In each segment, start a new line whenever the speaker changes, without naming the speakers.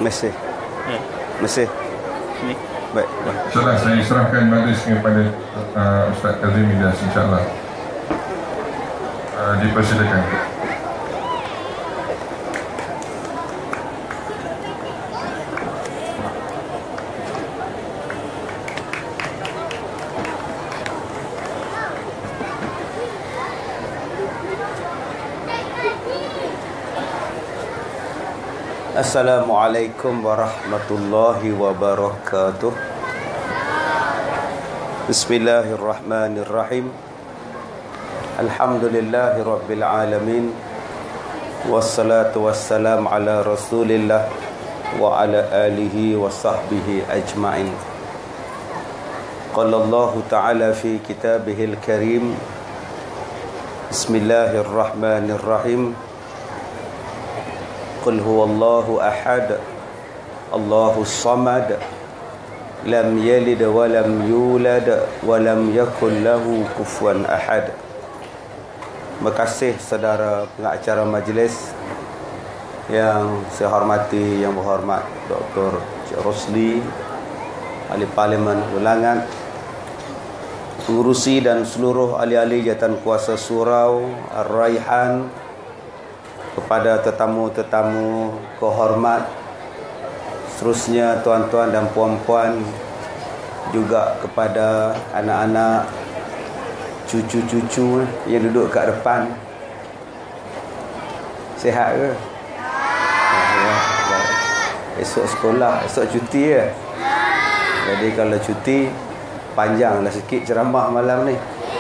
Mesej. Mesej.
Ni.
Baik.
InsyaAllah saya serahkan majlis kepada Ustaz Kazim Ilyas, insyaAllah. Dipersilakan.
Assalamualaikum warahmatullahi wabarakatuh. Bismillahirrahmanirrahim. Alhamdulillahi rabbil alamin. Wassalatu wassalam ala rasulillah wa ala alihi wa sahbihi ajma'in. Qala Allah ta'ala fi kitabihil karim. Bismillahirrahmanirrahim. Qul huwallahu ahad, Allahus samad, lam yalid wa lam yulad wa lam yakul lahu kufuwan ahad. Terima kasih saudara pengacara majlis yang saya hormati, yang berhormat Dr. Cik Rosli, Ahli Parlimen Ulangan, pengurusi dan seluruh ahli-ahli jawatan kuasa surau Ar-Raihan, kepada tetamu-tetamu kehormat, seterusnya tuan-tuan dan puan-puan, juga kepada anak-anak, cucu-cucu yang duduk kat depan. Sihat ke? Esok sekolah, esok cuti ke? Jadi kalau cuti, panjanglah sikit ceramah malam ni.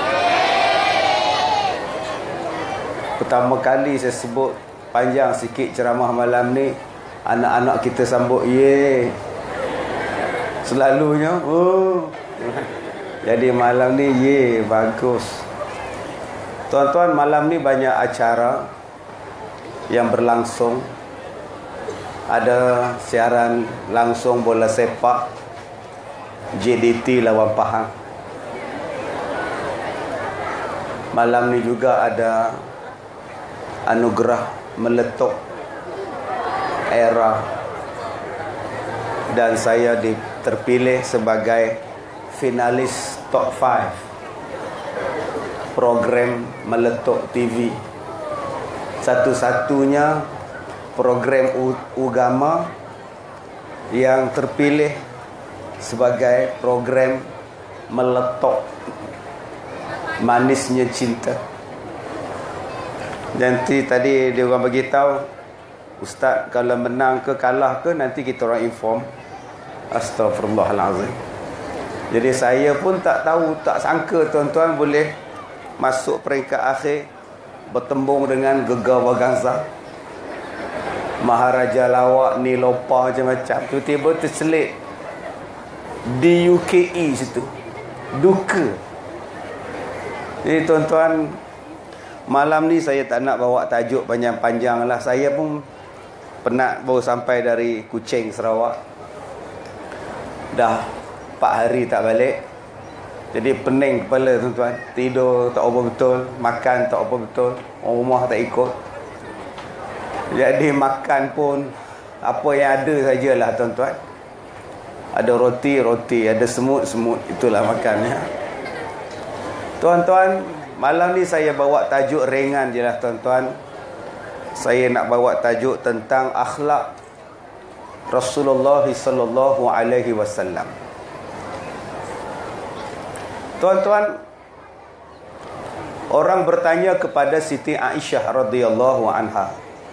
Pertama kali saya sebut panjang sikit ceramah malam ni, anak-anak kita sambut ye. Selalunya jadi malam ni ye, bagus. Tuan-tuan, malam ni banyak acara yang berlangsung. Ada siaran langsung bola sepak JDT lawan Pahang. Malam ni juga ada anugerah meletup era, dan saya terpilih sebagai finalis top 5 program meletup TV. Satu-satunya program agama yang terpilih sebagai program meletup Manisnya Cinta. Nanti tadi dia orang beritahu, Ustaz kalau menang ke kalah ke nanti kita orang inform. Astaghfirullahalazim. Jadi saya pun tak tahu, tak sangka tuan-tuan boleh masuk peringkat akhir, bertembung dengan Gegar Baganza, Maharaja Lawak, Nilopa macam-macam. Tiba-tiba terselit di UKE situ, duka. Jadi tuan-tuan, malam ni saya tak nak bawa tajuk panjang-panjang lah. Saya pun penat, baru sampai dari Kuching, Sarawak. Dah 4 hari tak balik. Jadi pening kepala tuan-tuan. Tidur tak apa betul, makan tak apa betul, orang rumah tak ikut. Jadi makan pun apa yang ada sajalah tuan-tuan. Ada roti, ada semut, itulah makannya. Tuan-tuan, malam ni saya bawa tajuk ringan je lah tuan-tuan. Saya nak bawa tajuk tentang akhlak Rasulullah sallallahu alaihi wasallam. Tuan-tuan, orang bertanya kepada Siti Aisyah radhiyallahu anha,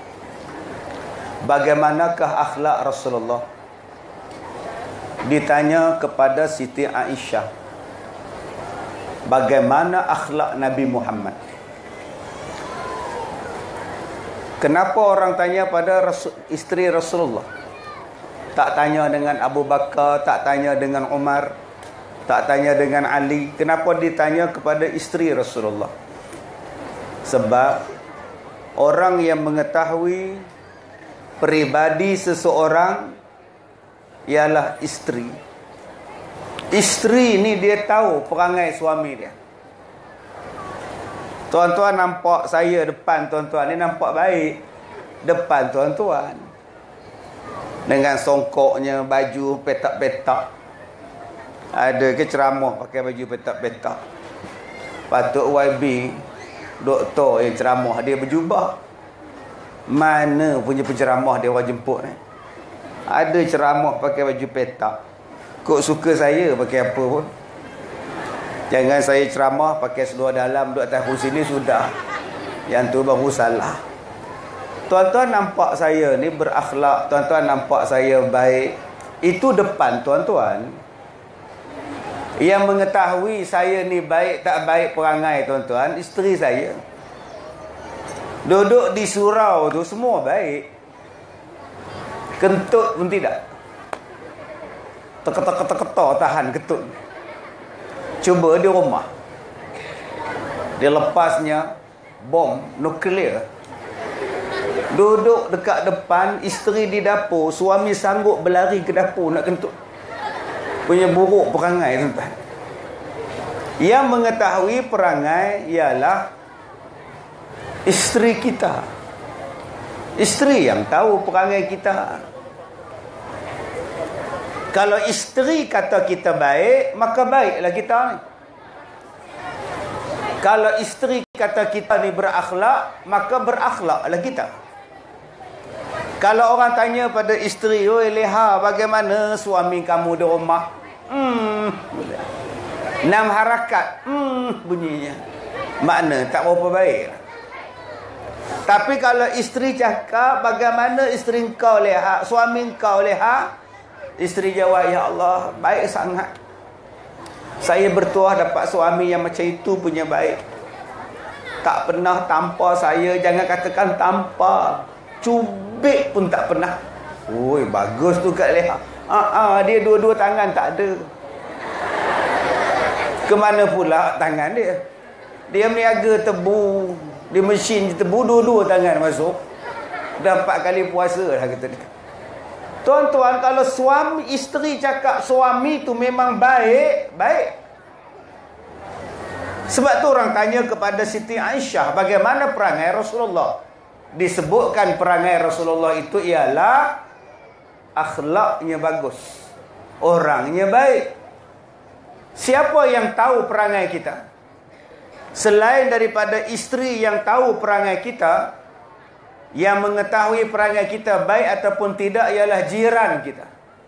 bagaimanakah akhlak Rasulullah? Ditanya kepada Siti Aisyah, bagaimana akhlak Nabi Muhammad? Kenapa orang tanya pada isteri Rasulullah? Tak tanya dengan Abu Bakar, tak tanya dengan Umar, tak tanya dengan Ali. Kenapa ditanya kepada isteri Rasulullah? Sebab orang yang mengetahui peribadi seseorang ialah isteri. Isteri ni dia tahu perangai suami dia. Tuan-tuan nampak saya depan tuan-tuan ni nampak baik depan tuan-tuan. dengan songkoknya, baju petak-petak. Ada ke ceramah pakai baju petak-petak. Patut YB doktor yang ceramah dia berjubah. Mana punya penceramah dia orang jemput ni? Ada ceramah pakai baju petak. Kok suka saya pakai apa pun. Jangan saya ceramah pakai seluar dalam duduk atas kursi ni sudah. Yang tu baru salah. Tuan-tuan nampak saya ni berakhlak, tuan-tuan nampak saya baik. Itu depan tuan-tuan. Yang mengetahui saya ni baik tak baik perangai tuan-tuan, isteri saya. Duduk di surau tu semua baik. Kentut pun tidak. Teka-teka tahan ketut. Cuba di rumah. Dia lepasnya bom nuklear. Duduk dekat depan, isteri di dapur, suami sanggup berlari ke dapur nak kentut. Punya buruk perangai tuan-tuan. Yang mengetahui perangai ialah isteri kita. Isteri yang tahu perangai kita. Kalau isteri kata kita baik, maka baiklah kita ni. Kalau isteri kata kita ni berakhlak, maka berakhlaklah kita. Kalau orang tanya pada isteri, "Oi Leha, bagaimana suami kamu di rumah?" 6 harakat. Bunyinya. Makna tak berapa baik. Tapi kalau isteri cakap, "Bagaimana isteri kau Leha? Suami kau Leha?" Isteri jawab, "Ya Allah, baik sangat. Saya bertuah dapat suami yang macam itu punya baik. Tak pernah tampar saya, jangan katakan tampar. Cubit pun tak pernah." Oi, bagus tu Kak Leha. Dia dua-dua tangan tak ada. Kemana pula tangan dia? Dia meniaga tebu, di mesin tebu, dua-dua tangan masuk. Dah 4 kali puasa dah kata dia. Tuan-tuan, kalau suami isteri cakap suami tu memang baik, baik. Sebab tu orang tanya kepada Siti Aisyah, bagaimana perangai Rasulullah? Disebutkan perangai Rasulullah itu ialah akhlaknya bagus, orangnya baik. Siapa yang tahu perangai kita? Selain daripada isteri yang tahu perangai kita, yang mengetahui perangai kita baik ataupun tidak ialah jiran kita.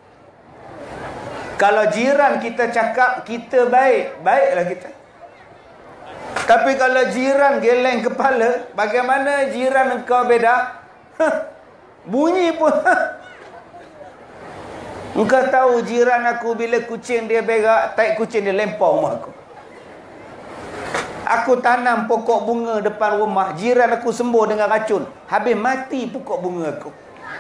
Kalau jiran kita cakap kita baik, baiklah kita. Tapi kalau jiran geleng kepala, bagaimana jiran engkau beda? Bunyi pun. Engkau tahu jiran aku bila kucing dia berak, taik kucing dia lempar rumah aku. Aku tanam pokok bunga depan rumah, jiran aku sembuh dengan racun, habis mati pokok bunga aku.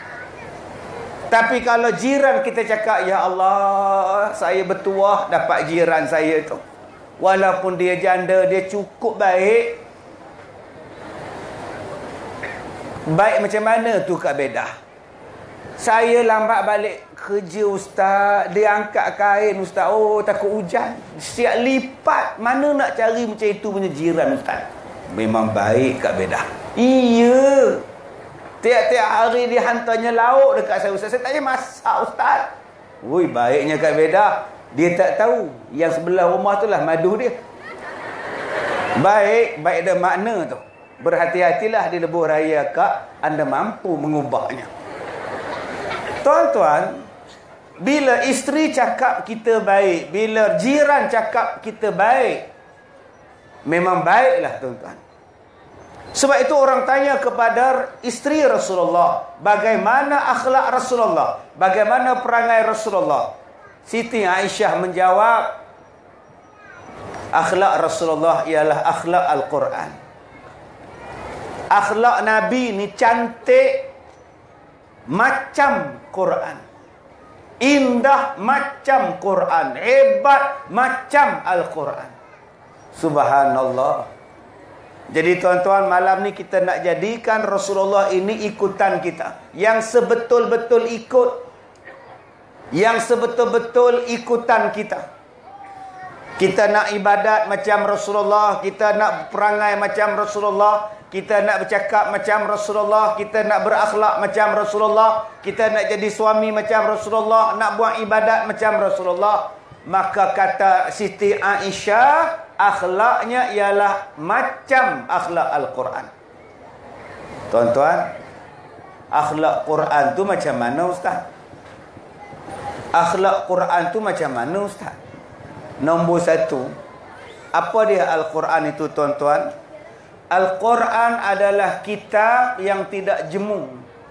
Tapi kalau jiran kita cakap, "Ya Allah, saya bertuah dapat jiran saya tu. Walaupun dia janda, dia cukup baik." Baik macam mana tu Kak Bedah? Saya lambat balik kerja Ustaz, dia angkat kain Ustaz, oh takut hujan, siap lipat. Mana nak cari macam itu punya jiran Ustaz? Memang baik Kak Bedah. Iya, tiap-tiap hari dia hantarnya lauk dekat saya Ustaz. Saya tak payah masak Ustaz. Woi, baiknya Kak Bedah. Dia tak tahu yang sebelah rumah tu lah madu dia. Baik ada makna tu. Berhati-hatilah di lebuh raya Kak, anda mampu mengubahnya. Tuan-tuan, bila isteri cakap kita baik, bila jiran cakap kita baik, memang baiklah tuan-tuan. Sebab itu orang tanya kepada isteri Rasulullah, bagaimana akhlak Rasulullah, bagaimana perangai Rasulullah. Siti Aisyah menjawab, akhlak Rasulullah ialah akhlak Al-Quran. Akhlak Nabi ni cantik macam Quran, indah macam Quran, hebat macam Al-Quran. Subhanallah. Jadi tuan-tuan, malam ni kita nak jadikan Rasulullah ini ikutan kita, yang sebetul-betul ikut, yang sebetul-betul ikutan kita. Kita nak ibadat macam Rasulullah, kita nak perangai macam Rasulullah, kita nak bercakap macam Rasulullah, kita nak berakhlak macam Rasulullah, kita nak jadi suami macam Rasulullah, nak buat ibadat macam Rasulullah, maka kata Siti Aisyah, akhlaknya ialah macam akhlak Al-Quran. Tuan-tuan, akhlak Quran tu macam mana Ustaz? Akhlak Quran tu macam mana Ustaz? Nombor satu, apa dia Al-Quran itu tuan-tuan? Al-Quran adalah kitab yang tidak jemu.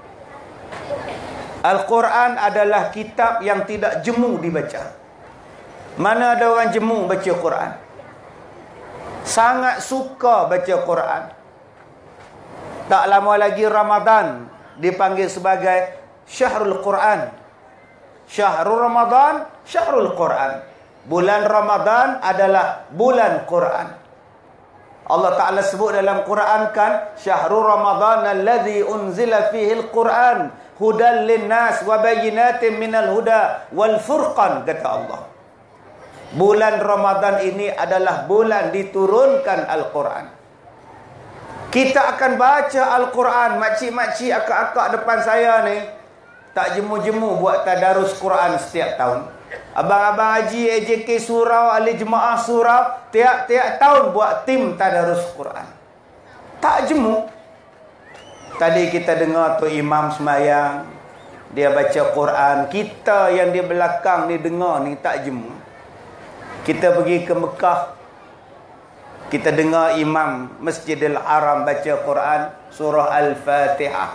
Al-Quran adalah kitab yang tidak jemu dibaca. Mana ada orang jemu baca Quran? Sangat suka baca Quran. Tak lama lagi Ramadan dipanggil sebagai Syahrul Quran. Syahrul Ramadan, Syahrul Quran. Bulan Ramadan adalah bulan Quran. Allah Ta'ala sebut dalam Quran kan, Syahrul Ramadan alladhi unzila fihi al-Quran hudan linnas wa bayyinatin minal huda wal furqan, kata Allah. Bulan Ramadan ini adalah bulan diturunkan Al-Quran. Kita akan baca Al-Quran. Makcik-makcik, akak-akak depan saya ni tak jemu-jemu buat tadarus Quran setiap tahun. Abang-abang haji, AJK surau, ahli jemaah surau, tiap-tiap tahun buat tim tadarus Quran. Tak jemu. Tadi kita dengar tu imam semayang, dia baca Quran. Kita yang di belakang ni dengar ni tak jemu. Kita pergi ke Mekah, kita dengar imam Masjidil Haram baca Quran, surah Al-Fatihah.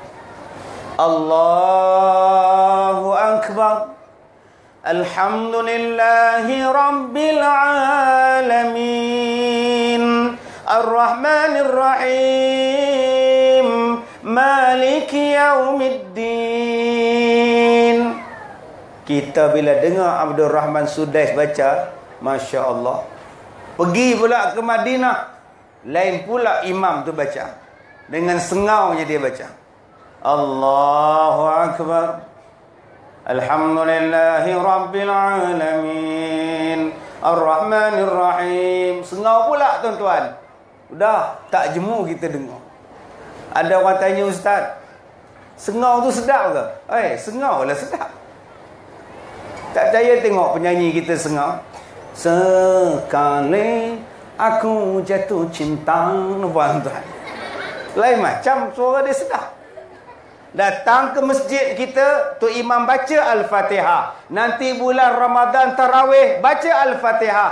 Allahu Akbar. Alhamdulillahi Rabbil Alamin. Ar-Rahmanir Rahim. Maliki Yaumiddin. Kita bila dengar Abdul Rahman Sudais baca, Masya Allah. Pergi pula ke Madinah, lain pula imam tu baca. Dengan sengaunya dia baca. Allahu Akbar. Alhamdulillahi Rabbil Alamin. Ar-Rahmanir Rahim. Sengau pula tuan-tuan. Udah, tak jemu kita dengar. Ada orang tanya, Ustaz, sengau tu sedap ke? Sengau lah sedap. Tak percaya tengok penyanyi kita sengau. Sekali aku jatuh cinta. Nampak tuan? Lain macam suara dia sedap. Datang ke masjid kita, tu imam baca Al-Fatihah. Nanti bulan Ramadan Tarawih, baca Al-Fatihah.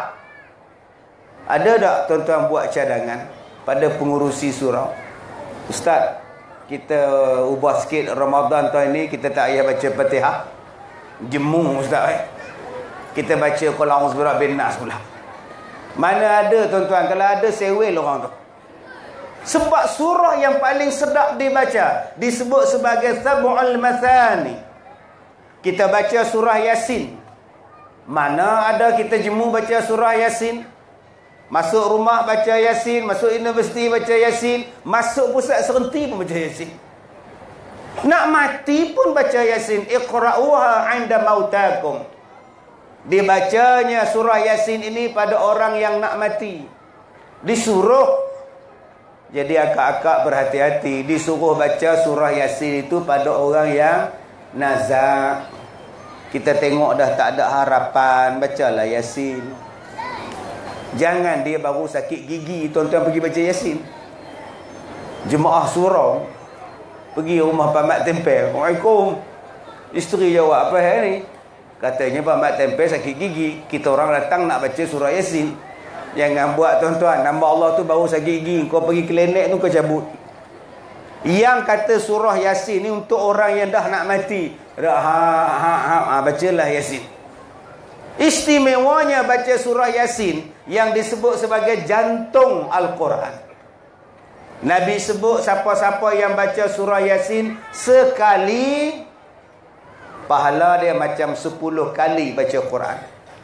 Ada tak tuan-tuan buat cadangan pada pengurusi surau? Ustaz, kita ubah sikit Ramadan tahun ni, kita tak payah baca Fatihah. Jemu Ustaz. Kita baca Qul a'udzu birabbin nas pula. Mana ada tuan-tuan, kalau ada sewel orang tu. Sebab surah yang paling sedap dibaca disebut sebagai Sab'ul Mathani. Kita baca surah Yasin. Mana ada kita jemu baca surah Yasin? Masuk rumah baca Yasin, masuk universiti baca Yasin, masuk pusat serenti pun baca Yasin. Nak mati pun baca Yasin. Iqra'uha 'inda mautakum. Dibacanya surah Yasin ini pada orang yang nak mati. Disuruh. Jadi akak-akak berhati-hati, disuruh baca surah Yasin itu pada orang yang nazak. Kita tengok dah tak ada harapan, bacalah Yasin. Jangan dia baru sakit gigi, tuan-tuan pergi baca Yasin. Jemaah surau pergi rumah Pak Mat Tempel. Assalamualaikum. Isteri jawab, apa hari ni? Katanya Pak Mat Tempel sakit gigi. Kita orang datang nak baca surah Yasin. Jangan buat tuan-tuan. Nama Allah tu baru sakit gigi, kau pergi klinik tu kau cabut. Yang kata surah Yasin ni untuk orang yang dah nak mati. Bacalah Yasin. Istimewanya baca surah Yasin yang disebut sebagai jantung Al-Quran. Nabi sebut siapa-siapa yang baca surah Yasin sekali, pahala dia macam 10 kali baca Quran.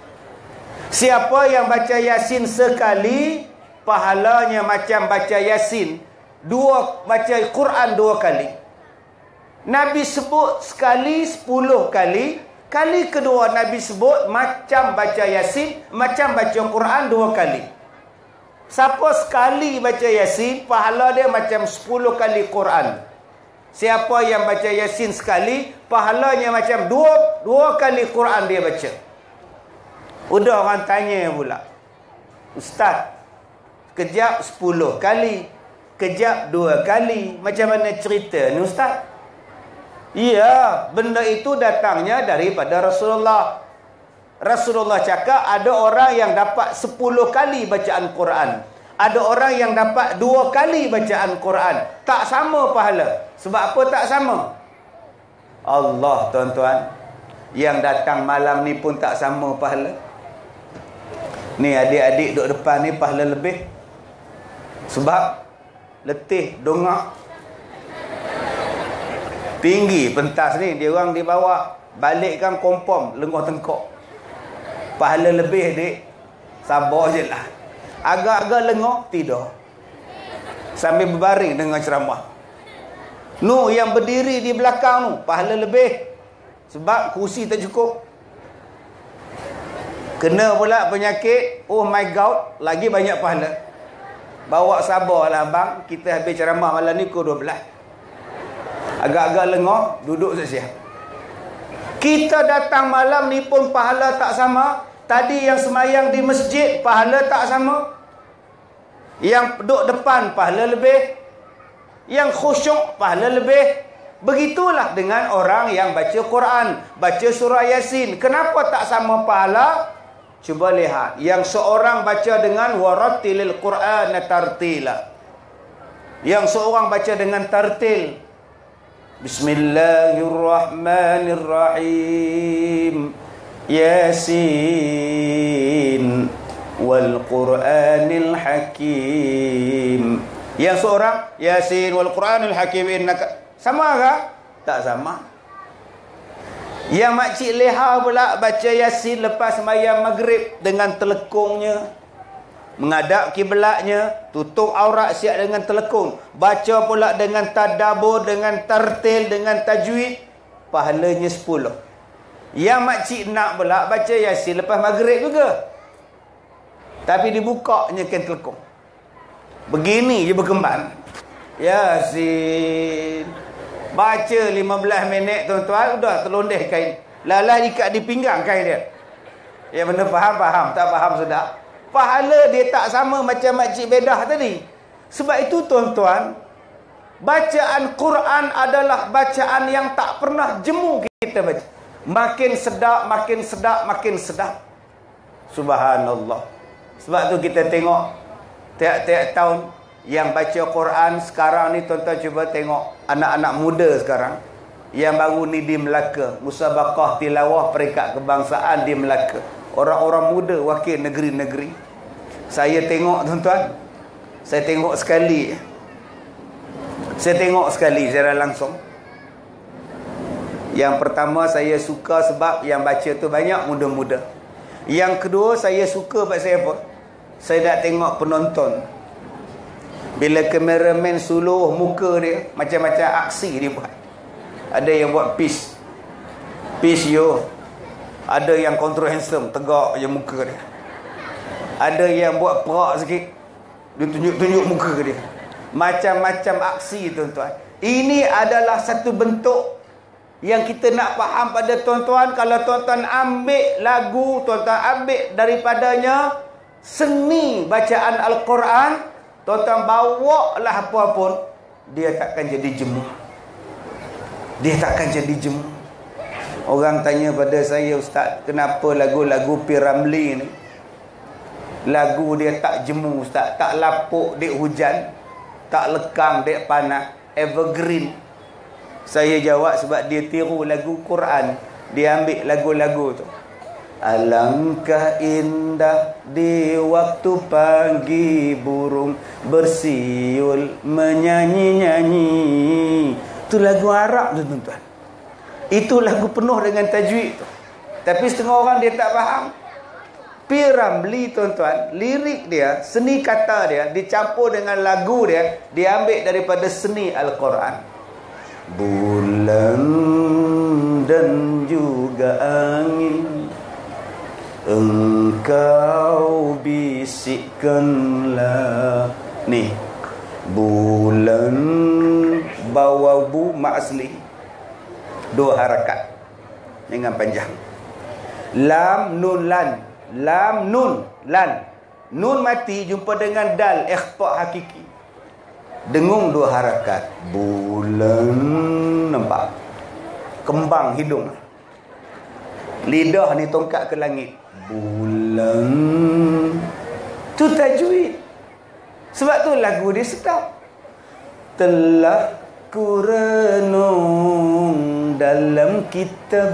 Siapa yang baca Yasin sekali, pahalanya macam baca Yasin baca Quran 2 kali. Nabi sebut sekali 10 kali. Kali kedua Nabi sebut macam baca Yasin, macam baca Quran 2 kali. Siapa sekali baca Yasin, pahala dia macam 10 kali Quran. Siapa yang baca Yasin sekali, pahalanya macam dua kali Quran dia baca. Udah orang tanya pula, Ustaz, kejap 10 kali, kejap 2 kali, macam mana cerita ni Ustaz? Ya, benda itu datangnya daripada Rasulullah. Rasulullah cakap ada orang yang dapat 10 kali bacaan Quran. Ada orang yang dapat 2 kali bacaan Quran. Tak sama pahala. Sebab apa tak sama? Allah, tuan-tuan, yang datang malam ni pun tak sama pahala. Ni adik-adik duduk depan ni pahala lebih. Sebab letih, dongak. Tinggi pentas ni, dia orang di bawah. Balikkan kompom, lenguh tengkok. Pahala lebih, dik. Sabar je lah. Agak-agak lengok, tidur. Sambil berbaring dengan ceramah. Nu yang berdiri di belakang tu, pahala lebih. Sebab kursi tak cukup. Kena pula penyakit, oh my God, lagi banyak pahala. Bawa sabarlah abang, kita habis ceramah malam ni pukul 12. Agak-agak lengok, duduk siap-siap. Kita datang malam ni pun pahala tak sama. Tadi yang semayang di masjid, pahala tak sama. Yang duduk depan, pahala lebih. Yang khusyuk, pahala lebih. Begitulah dengan orang yang baca Quran, baca surah Yasin. Kenapa tak sama pahala? Cuba lihat. Yang seorang baca dengan warattilil Quran tartila. Yang seorang baca dengan tartil. Bismillahirrahmanirrahim. Yasin wal Qur'anil Hakim. Yang seorang Yasin wal Qur'anil Hakim innaka, sama ke? Tak sama. Yang makcik leha pula baca Yasin lepas sembahyang maghrib dengan telekungnya, menghadap kiblatnya, tutup aurat siap dengan telekung, baca pula dengan tadabbur, dengan tartil, dengan tajwid, pahalanya 10. Yang makcik nak pula baca Yasin lepas maghrib juga, tapi dibukanya kain telekung. Begini je berkembang. Yasin. Baca 15 minit tuan-tuan, udah terlondeh kain. Lalah ikat di pinggang kain dia. Ya benda faham, tak faham sudah. Pahala dia tak sama macam makcik bedah tadi. Sebab itu tuan-tuan, bacaan Quran adalah bacaan yang tak pernah jemu kita baca. Makin sedap, makin sedap, makin sedap. Subhanallah. Sebab tu kita tengok tiap-tiap tahun yang baca Quran sekarang ni, tuan-tuan cuba tengok anak-anak muda sekarang yang baru ni di Melaka, musabaqah tilawah peringkat kebangsaan di Melaka. Orang-orang muda wakil negeri-negeri. Saya tengok tuan-tuan, saya tengok sekali secara langsung. Yang pertama saya suka sebab yang baca tu banyak muda-muda. Yang kedua saya suka sebab saya apa? Saya dah tengok penonton. Bila kameraman suluh muka dia, macam-macam aksi dia buat. Ada yang buat peace yo. Ada yang control handsome, tegak je muka dia. Ada yang buat perak sikit, dia tunjuk-tunjuk muka dia. Macam-macam aksi tuan-tuan. Ini adalah satu bentuk yang kita nak faham pada tuan-tuan. Kalau tuan-tuan ambil lagu, tuan-tuan ambil daripadanya seni bacaan Al-Quran, tuan-tuan bawa lah apa pun, dia takkan jadi jemu. Dia takkan jadi jemu. Orang tanya pada saya, Ustaz, kenapa lagu-lagu P. Ramlee ni lagu dia tak jemu Ustaz, tak lapuk dek hujan, tak lekang dek panas, evergreen? Saya jawab sebab dia tiru lagu Quran. Dia ambil lagu-lagu tu. Alangkah indah di waktu pagi burung bersiul menyanyi-nyanyi. Itu lagu Arab tu tuan-tuan. Itu lagu penuh dengan tajwid tu. Tapi setengah orang dia tak faham. P. Ramlee tuan-tuan, lirik dia, seni kata dia dicampur dengan lagu dia, diambil daripada seni Al-Quran. Bulan dan juga angin engkau bisikkanlah. Ni bulan bawa bu mak asli, 2 harakat dengan panjang. Lam nun lan, lam nun lan, nun mati jumpa dengan dal ikhfa hakiki, dengung 2 harakat. Bulan, nampak kembang hidung, lidah ni tongkat ke langit. Bulan, tu tajwid. Sebab tu lagu dia sedap. Telah ku renung dalam kitab,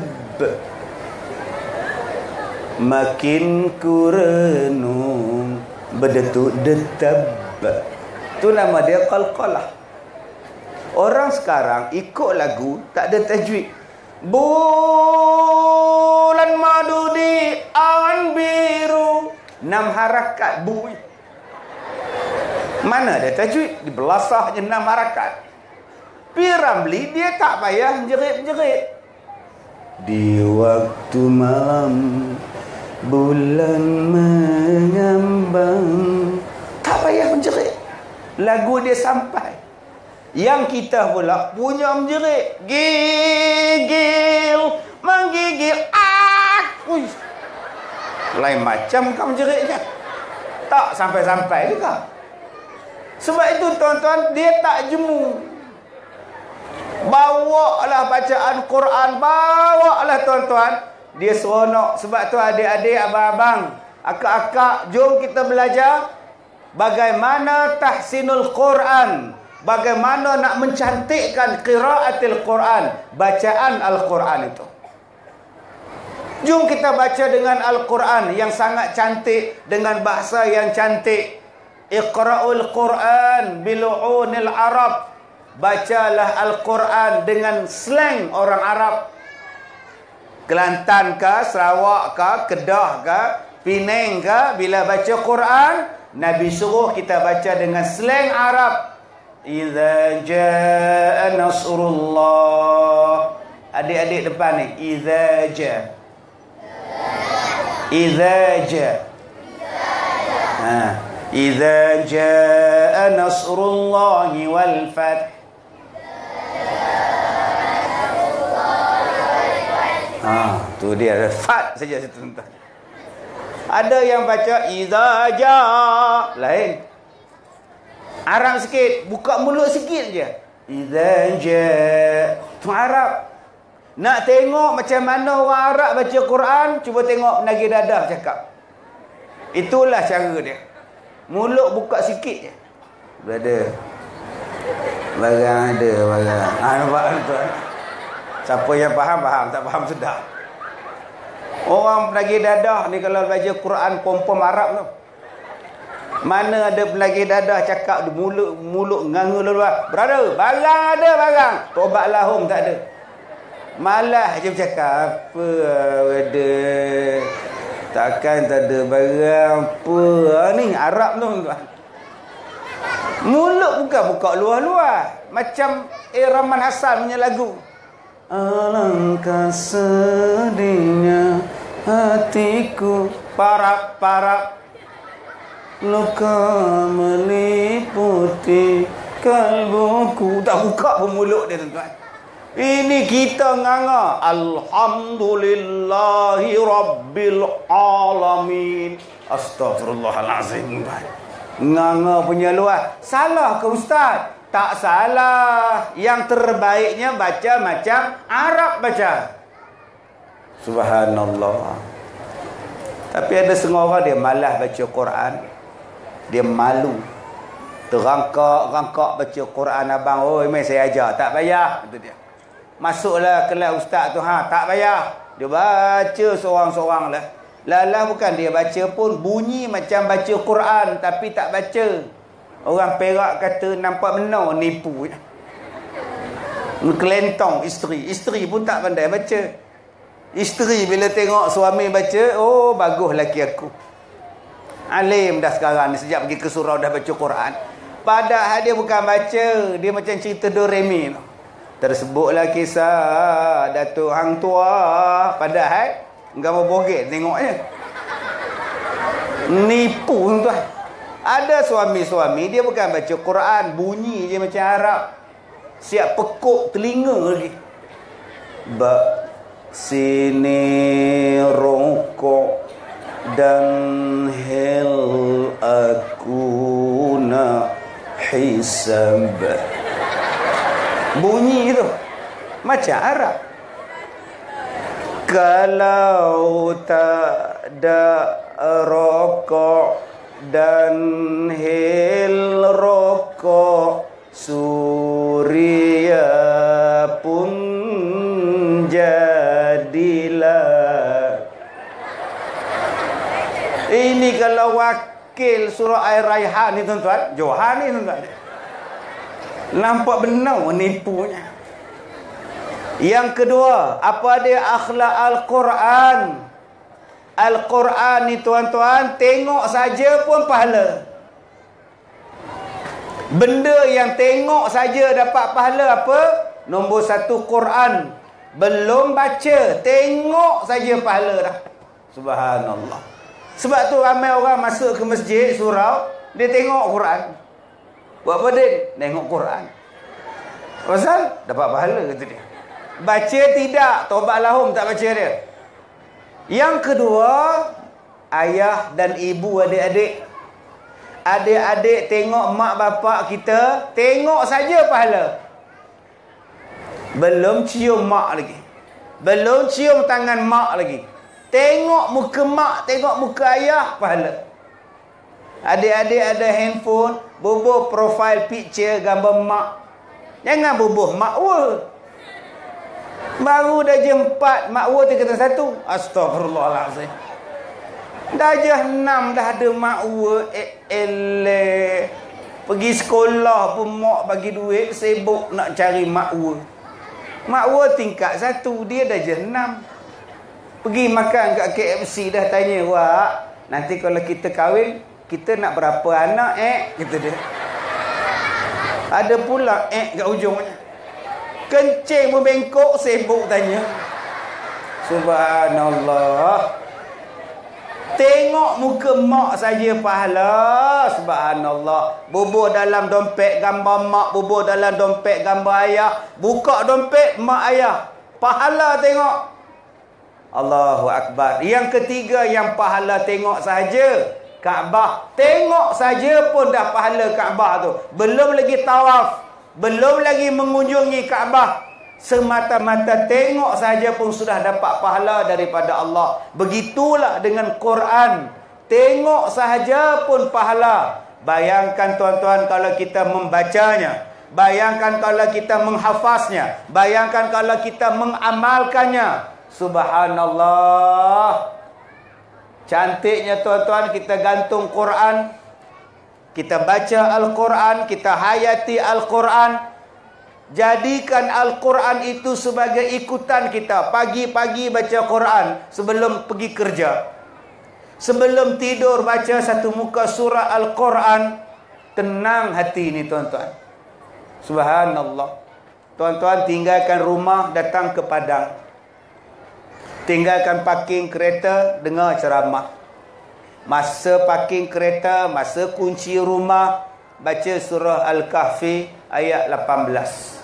makin ku renung berdetuk detab. Tu nama dia qalqalah. Orang sekarang ikut lagu tak ada tajwid. Bulan madu di awan biru, 6 harakat bu. Mana ada tajwid? Di belasahnya 6 harakat. Piramli dia tak payah jerit-jerit. Di waktu malam bulan mengambang, tak payah menjerit. Lagu dia sampai. Yang kita pula punya menjerit. Gigil, menggigil. Ui. Lain macam kau menjeritnya. Tak sampai-sampai juga. Sebab itu tuan-tuan, dia tak jemu. Bawalah bacaan Quran, bawalah tuan-tuan. Dia seronok. Sebab tu adik-adik, abang-abang, akak-akak, jom kita belajar bagaimana tahsinul Quran, bagaimana nak mencantikkan qiraatil Quran, bacaan Al-Quran itu. Jom kita baca dengan Al-Quran yang sangat cantik, dengan bahasa yang cantik. Iqra'ul Quran bilu'unil Arab. Bacalah Al-Quran dengan slang orang Arab. Kelantan ke, Sarawak ke, Kedah ke, Penang ke, bila baca Quran, Nabi suruh kita baca dengan slang Arab. Iza ja'a nasrullah. Adik-adik depan ni, iza ja'a, iza ja'a, iza ja'a nasrullahi wal fath. Tu dia fat saja situ tuan. Ada yang baca iza ja'a, lain. Arab sikit, buka mulut sikit je. Iza ja'a. Tu Arab. Nak tengok macam mana orang Arab baca Quran, cuba tengok Nagih Dadah cakap. Itulah cara dia. Mulut buka sikit je. Brother, barang ada, barang. Nampak tuan? Siapa yang faham, faham. Tak faham, sudah. Orang Nagih Dadah ni kalau baca Quran confirm Arab tu. Mana ada Nagih Dadah cakap mulut nganga luar. Brother, barang ada, barang. Tobat lahum tak ada. Malah je bercakap, apa ada. Takkan tak ada barang apa. Ni Arab tu tuan. Mulut buka luar-luar. Macam Rahman Hassan punya lagu. Alangkah sedihnya hatiku, parap-parap, luka meliputi kalbuku. Tak buka pun mulut dia tuan-tuan. Ini kita nganga. Alhamdulillahi Rabbil Alamin. Astaghfirullahalazim. Nganga punya luar. Salah ke ustaz? Tak salah. Yang terbaiknya baca macam Arab baca. Subhanallah. Tapi ada setengah orang dia malas baca Quran. Dia malu. Terangkak baca Quran abang. Oh, mai saya ajar. Tak payah. Itu dia. Masuklah kelas ustaz tu. Tak payah. Dia baca seorang-seorang lah. Lalah bukan dia baca pun bunyi macam baca Quran tapi tak baca. Orang Perak kata nampak benar, nipu. Kelentong isteri pun tak pandai baca. Isteri bila tengok suami baca, oh bagus laki aku. Alim dah sekarang ni, sejak pergi ke surau dah baca Quran. Padahal dia bukan baca, dia macam cerita Doremi. Tersebutlah kisah Datuk Hang Tua. Padahal enggak mau bogek tengoknya. Nipu tuan. Ada suami-suami dia bukan baca Quran, bunyi je macam Arab. Siap pekuk telinga lagi. Sini rokok dan hel aku nak hisab. Bunyi tu macam Arab. Kalau tak ada rokok dan hel rokok, Suria pun jadilah. Ini kalau wakil surah Al-Rayhan ni tuan-tuan, Johan ni tuan-tuan, nampak benar menipunya. Yang kedua, apa dia akhlak Al-Quran? Al-Quran ni tuan-tuan, tengok saja pun pahala. Benda yang tengok saja dapat pahala apa? Nombor satu, Quran. Belum baca, tengok saja pahala dah. Subhanallah. Sebab tu ramai orang masuk ke masjid, surau, dia tengok Quran. Buat apa dia? Tengok Quran. Pasal dapat pahala kata dia. Baca tidak, taubat lahum tak baca dia. Yang kedua, ayah dan ibu adik-adik. Adik-adik tengok mak bapak kita, tengok saja pahala. Belum cium mak lagi. Belum cium tangan mak lagi. Tengok muka mak, tengok muka ayah, pahala. Adik-adik ada handphone, bubuh profile picture gambar mak. Jangan bubuh makwa. Baru darjah 4, makwa tingkatan 1. Astagfirullahalazim. Darjah 6 dah ada makwa. Pergi sekolah pun mak bagi duit, sibuk nak cari makwa. Makwa tingkat 1, dia darjah 6. Pergi makan kat KFC dah tanya, "Wak, nanti kalau kita kahwin, kita nak berapa anak?" Kata dia. Ada pula kat ujungnya. Kencing membengkok, sibuk tanya. Subhanallah. Tengok muka mak saja pahala. Subhanallah. Bubuh dalam dompet gambar mak, bubuh dalam dompet gambar ayah. Buka dompet mak ayah, pahala tengok. Allahu Akbar. Yang ketiga yang pahala tengok saja, Kaabah. Tengok saja pun dah pahala Kaabah tu. Belum lagi tawaf, belum lagi mengunjungi Kaabah. Semata-mata tengok saja pun sudah dapat pahala daripada Allah. Begitulah dengan Quran. Tengok sahaja pun pahala. Bayangkan tuan-tuan kalau kita membacanya. Bayangkan kalau kita menghafaznya. Bayangkan kalau kita mengamalkannya. Subhanallah. Cantiknya tuan-tuan, kita gantung Quran. Kita baca Al-Quran, kita hayati Al-Quran. Jadikan Al-Quran itu sebagai ikutan kita. Pagi-pagi baca Quran sebelum pergi kerja. Sebelum tidur baca satu muka surah Al-Quran. Tenang hati ni tuan-tuan. Subhanallah. Tuan-tuan tinggalkan rumah, datang ke padang. Tinggalkan parking kereta, dengar ceramah. Masa parking kereta, masa kunci rumah, baca surah Al-Kahfi ayat 18.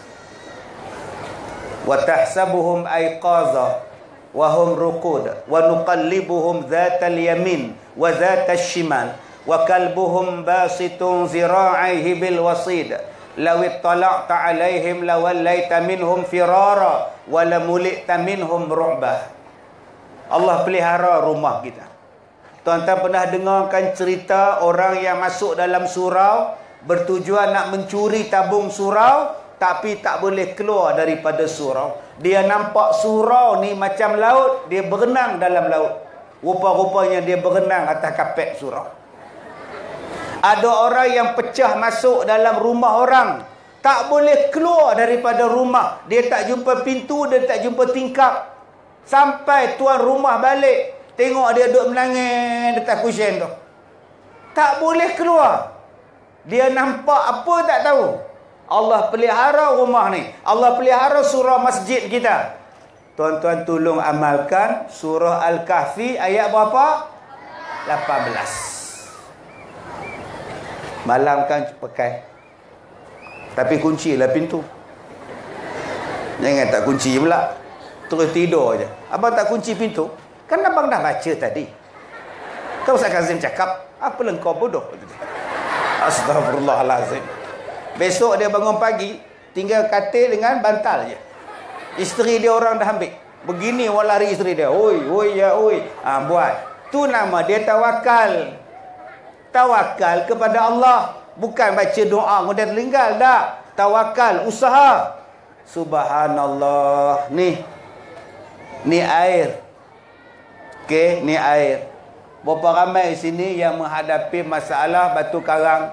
Wa tahsabuhum ayqaza wa hum ruqud wa nuqallibuhum dhatal yamin wa dhatal shimal wa kalbuhum basitun zira'ihi bil wasid law ittala'ta 'alaihim lawallaita minhum firara wa lamulita minhum ru'bah. Allah pelihara rumah kita. Tuan-tuan pernah dengarkan cerita orang yang masuk dalam surau bertujuan nak mencuri tabung surau, tapi tak boleh keluar daripada surau. Dia nampak surau ni macam laut, dia berenang dalam laut. Rupa-rupanya dia berenang atas kapet surau. Ada orang yang pecah masuk dalam rumah orang, tak boleh keluar daripada rumah. Dia tak jumpa pintu, dia tak jumpa tingkap. Sampai tuan rumah balik, tengok dia duduk menangis dekat kusyen tu. Tak boleh keluar. Dia nampak apa tak tahu. Allah pelihara rumah ni. Allah pelihara surah masjid kita. Tuan-tuan tolong amalkan surah Al-Kahfi ayat berapa? 18. Malam kan pakai, tapi kuncilah pintu. Jangan tak kunci pula, terus tidur je. Abang tak kunci pintu, kan abang dah baca tadi. Tahu Ustaz Kazim cakap, apa engkau bodoh? Astagfirullahalazim. Besok dia bangun pagi, tinggal katil dengan bantal je. Isteri dia orang dah ambil. Begini orang lari isteri dia. Oi, ya oi. Buat. Tu nama dia tawakal. Tawakal kepada Allah. Bukan baca doa kemudian tertinggal. Tak. Tawakal, usaha. Subhanallah. Ni air. Okey, ni air. Berapa ramai sini yang menghadapi masalah batu karang?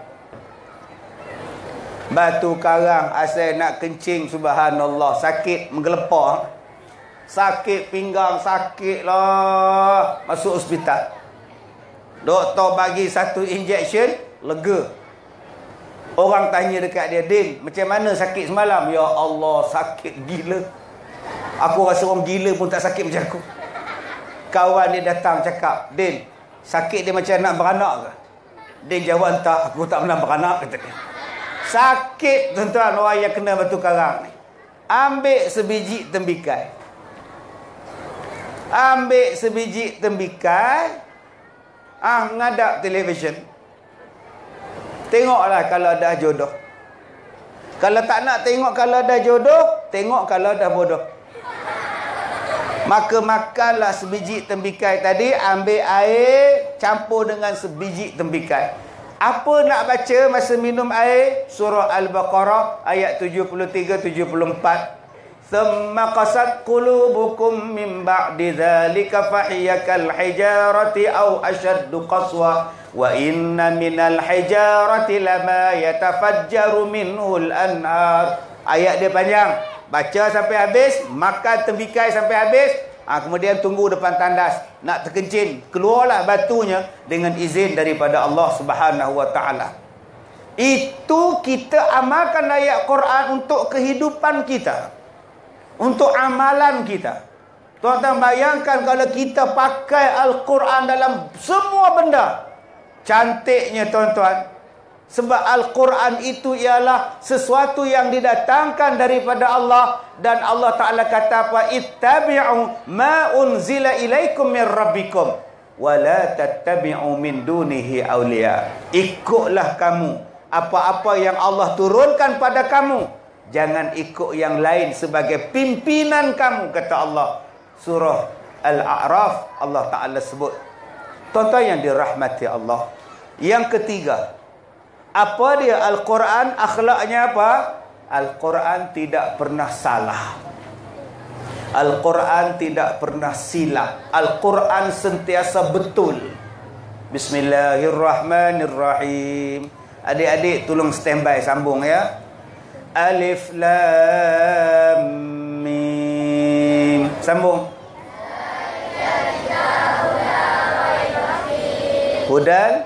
Batu karang, asal nak kencing, subhanallah, sakit menggelepar. Sakit pinggang, sakit lah. Masuk hospital. Doktor bagi satu injection, lega. Orang tanya dekat dia, Din, macam mana sakit semalam? Ya Allah, sakit gila. Aku rasa orang gila pun tak sakit macam aku. Kawan dia datang cakap, Din, sakit dia macam nak beranak ke? Din jawab, tak, aku tak pernah beranak, kata dia. Sakit, tuan-tuan, orang yang kena batu karang ni. Ambil sebiji tembikai. Ambil sebiji tembikai, ngadap televisyen. Tengoklah kalau dah jodoh. Kalau tak nak tengok kalau dah jodoh, tengok kalau dah bodoh. Maka makanlah sebiji tembikai tadi, ambil air, campur dengan sebiji tembikai. Apa nak baca masa minum air? Surah Al-Baqarah ayat 73-74. Thumma qasat qulubukum min ba'di dhalika fahiyakal hijarati aw ashaddu qaswa wa inna minal hijarati lama yatafajjaru minhul anhar. Ayat dia panjang. Baca sampai habis, makan tembikai sampai habis, kemudian tunggu depan tandas. Nak terkencing, keluarlah batunya dengan izin daripada Allah Subhanahu wa taala. Itu kita amalkan ayat Quran untuk kehidupan kita. Untuk amalan kita. Tuan-tuan bayangkan kalau kita pakai Al-Quran dalam semua benda. Cantiknya tuan-tuan. Sebab Al-Quran itu ialah sesuatu yang didatangkan daripada Allah. Dan Allah Ta'ala kata apa? Ittabi'u ma unzila ilaikum min rabbikum. Wa la tattabi'u min dunihi awliya. Ikutlah kamu apa-apa yang Allah turunkan pada kamu. Jangan ikut yang lain sebagai pimpinan kamu, kata Allah. Surah Al-A'raf, Allah Ta'ala sebut. Tuan-tuan yang dirahmati Allah. Yang ketiga, apa dia Al-Quran? Akhlaknya apa? Al-Quran tidak pernah salah. Al-Quran tidak pernah silap. Al-Quran sentiasa betul. Bismillahirrahmanirrahim. Adik-adik tolong standby sambung ya. Alif Lam Mim. Sambung. Hudan.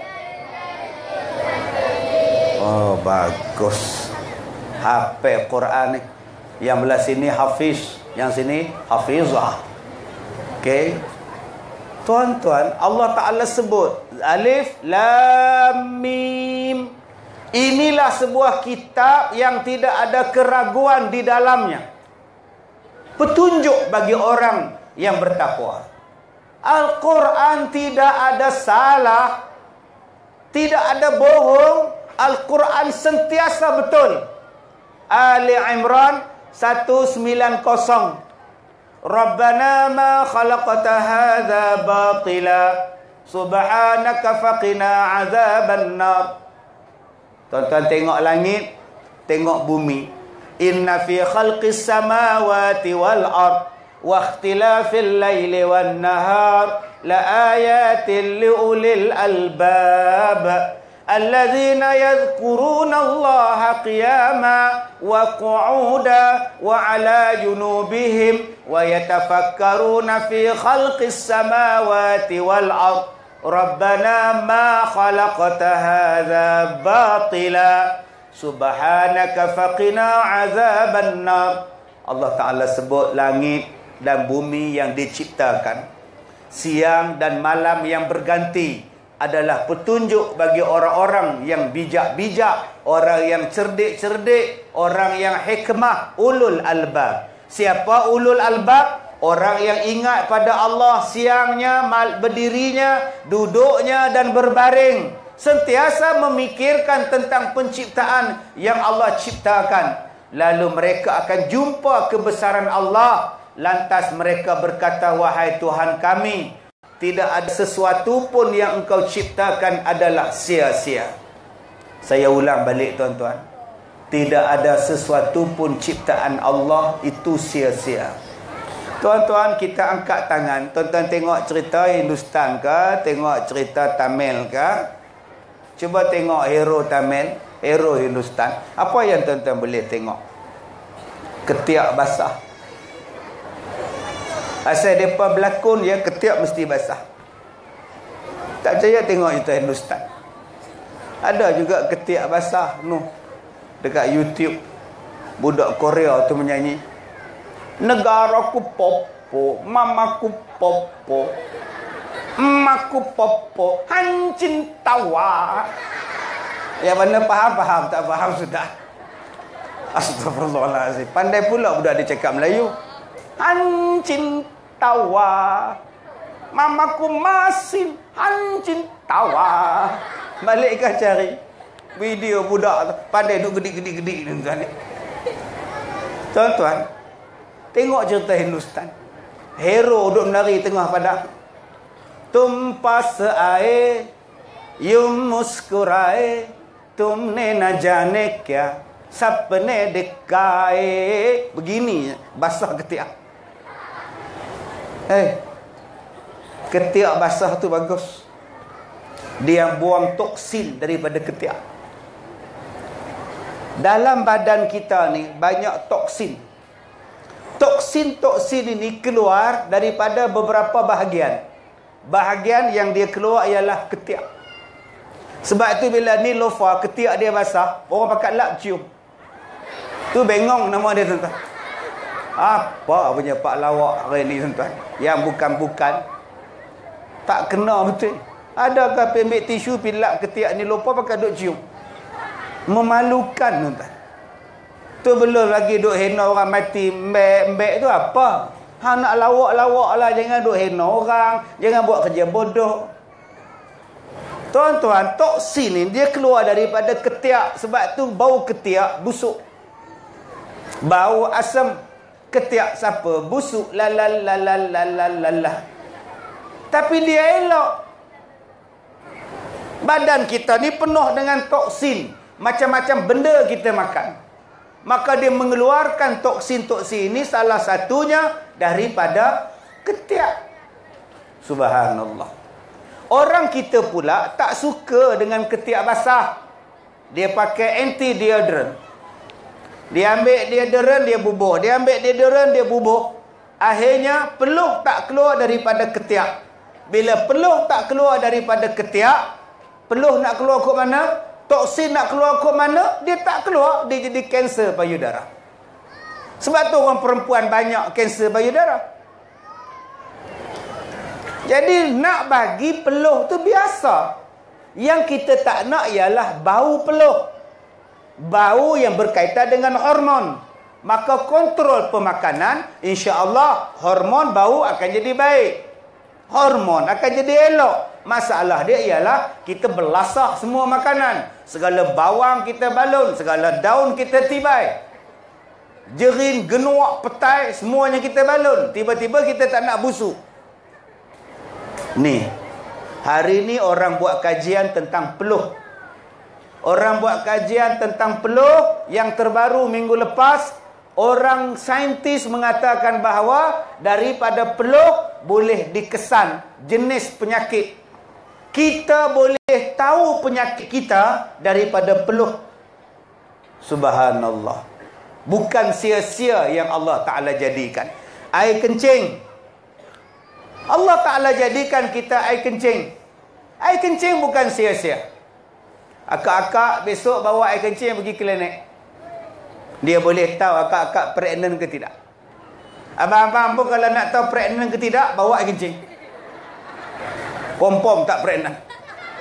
Oh, bagus. Hafal Quran ni. Yang belah sini hafiz, yang sini hafizah. Okey. Tuan-tuan, Allah Ta'ala sebut Alif Lam Mim. Inilah sebuah kitab yang tidak ada keraguan di dalamnya. Petunjuk bagi orang yang bertakwa. Al-Quran tidak ada salah, tidak ada bohong. Al-Quran sentiasa betul. Ali Imran 190. Rabbana ma khalaqta hadza batila subhanaka faqina azaban nar. Tuan-tuan tengok langit, tengok bumi. Inna fi khalqis samawati wal ard wa ikhtilafil laili wan nahar la ayatin li ulil albab alladzina yadhkuruna Allaha qiyaman wa qu'udan wa 'ala junubihim wa yatafakkaruna fi khalqis samawati wal ard. Rabbana ma khalaqta hadza batila subhanaka faqina azaban nar. Allah Ta'ala sebut langit dan bumi yang diciptakan, siang dan malam yang berganti, adalah petunjuk bagi orang-orang yang bijak-bijak, orang yang cerdik-cerdik, orang yang hikmah, ulul albab. Siapa ulul albab? Orang yang ingat pada Allah siangnya, berdirinya, duduknya dan berbaring. Sentiasa memikirkan tentang penciptaan yang Allah ciptakan. Lalu mereka akan jumpa kebesaran Allah. Lantas mereka berkata, wahai Tuhan kami, tidak ada sesuatu pun yang engkau ciptakan adalah sia-sia. Saya ulang balik tuan-tuan. Tidak ada sesuatu pun ciptaan Allah itu sia-sia. Tuan-tuan, kita angkat tangan. Tuan-tuan tengok cerita Hindustan ke? Tengok cerita Tamil ke? Cuba tengok hero Tamil, hero Hindustan. Apa yang tuan-tuan boleh tengok? Ketiak basah. Asal mereka berlakon, ya, ketiak mesti basah. Tak percaya tengok itu Hindustan. Ada juga ketiak basah. Dekat YouTube. Budak Korea tu menyanyi. Negaraku popo, mamaku popo, emakku popo, hancin tawa. Yang mana faham, tak faham sudah. Astagfirullahaladzim. Pandai pula budak dia cakap Melayu. Hancin tawa, mamaku masin, hancin tawa. Balik kau cari video budak tu, pandai duk gedik-gedik tuan-tuan. Tengok cerita Hindustan. Hero duk menari tengah padang. Tumpah seair, yum muskurae, tumne na jane kya, sapne dekae. Begini basah ketiak. Ketiak basah tu bagus. Dia buang toksin daripada ketiak. Dalam badan kita ni banyak toksin. Toksin-toksin ini keluar daripada beberapa bahagian. Bahagian yang dia keluar ialah ketiak. Sebab itu bila Nilofa ketiak dia basah, orang pakat lap cium. Tu bengong nama dia tuan-tuan. Apa punya pak lawak hari ni tuan-tuan? Yang bukan-bukan. Tak kena betul. Adakah pergi ambil tisu pergi lap ketiak Nilofa pakai duk cium? Memalukan tuan-tuan. Tu belum lagi duk hina orang mati. Mbek tu apa? Nak lawak-lawak lah. Jangan duk hina orang. Jangan buat kerja bodoh. Tuan-tuan, toksin ni dia keluar daripada ketiak. Sebab tu bau ketiak busuk. Bau asam ketiak siapa? Busuk. Lalalalalalalalah. Tapi dia elok. Badan kita ni penuh dengan toksin. Macam-macam benda kita makan. Maka dia mengeluarkan toksin-toksin ini salah satunya daripada ketiak. Subhanallah. Orang kita pula tak suka dengan ketiak basah. Dia pakai anti-deodorant. Dia ambil deodorant, dia bubuh. Dia ambil deodorant, dia bubuh. Akhirnya peluh tak keluar daripada ketiak. Bila peluh tak keluar daripada ketiak, peluh nak keluar ke mana? Toksin nak keluar ke mana? Dia tak keluar. Dia jadi kanser payudara. Sebab tu orang perempuan banyak kanser payudara. Jadi nak bagi peluh tu biasa. Yang kita tak nak ialah bau peluh. Bau yang berkaitan dengan hormon. Maka kontrol pemakanan, insya-Allah hormon bau akan jadi baik. Hormon akan jadi elok. Masalah dia ialah kita belasah semua makanan. Segala bawang kita balun, segala daun kita tibai. Jerin, genuak, petai, semuanya kita balun. Tiba-tiba kita tak nak busuk. Ni, hari ni orang buat kajian tentang peluh. Orang buat kajian tentang peluh yang terbaru minggu lepas. Orang saintis mengatakan bahawa daripada peluh boleh dikesan jenis penyakit. Kita boleh tahu penyakit kita daripada peluh. Subhanallah. Bukan sia-sia yang Allah Ta'ala jadikan. Air kencing. Allah Ta'ala jadikan kita air kencing. Air kencing bukan sia-sia. Akak-akak besok bawa air kencing pergi klinik. Dia boleh tahu akak-akak pregnant ke tidak. Abang-abang pun kalau nak tahu pregnant ke tidak, bawa air kencing. Pom-pom tak pregnant.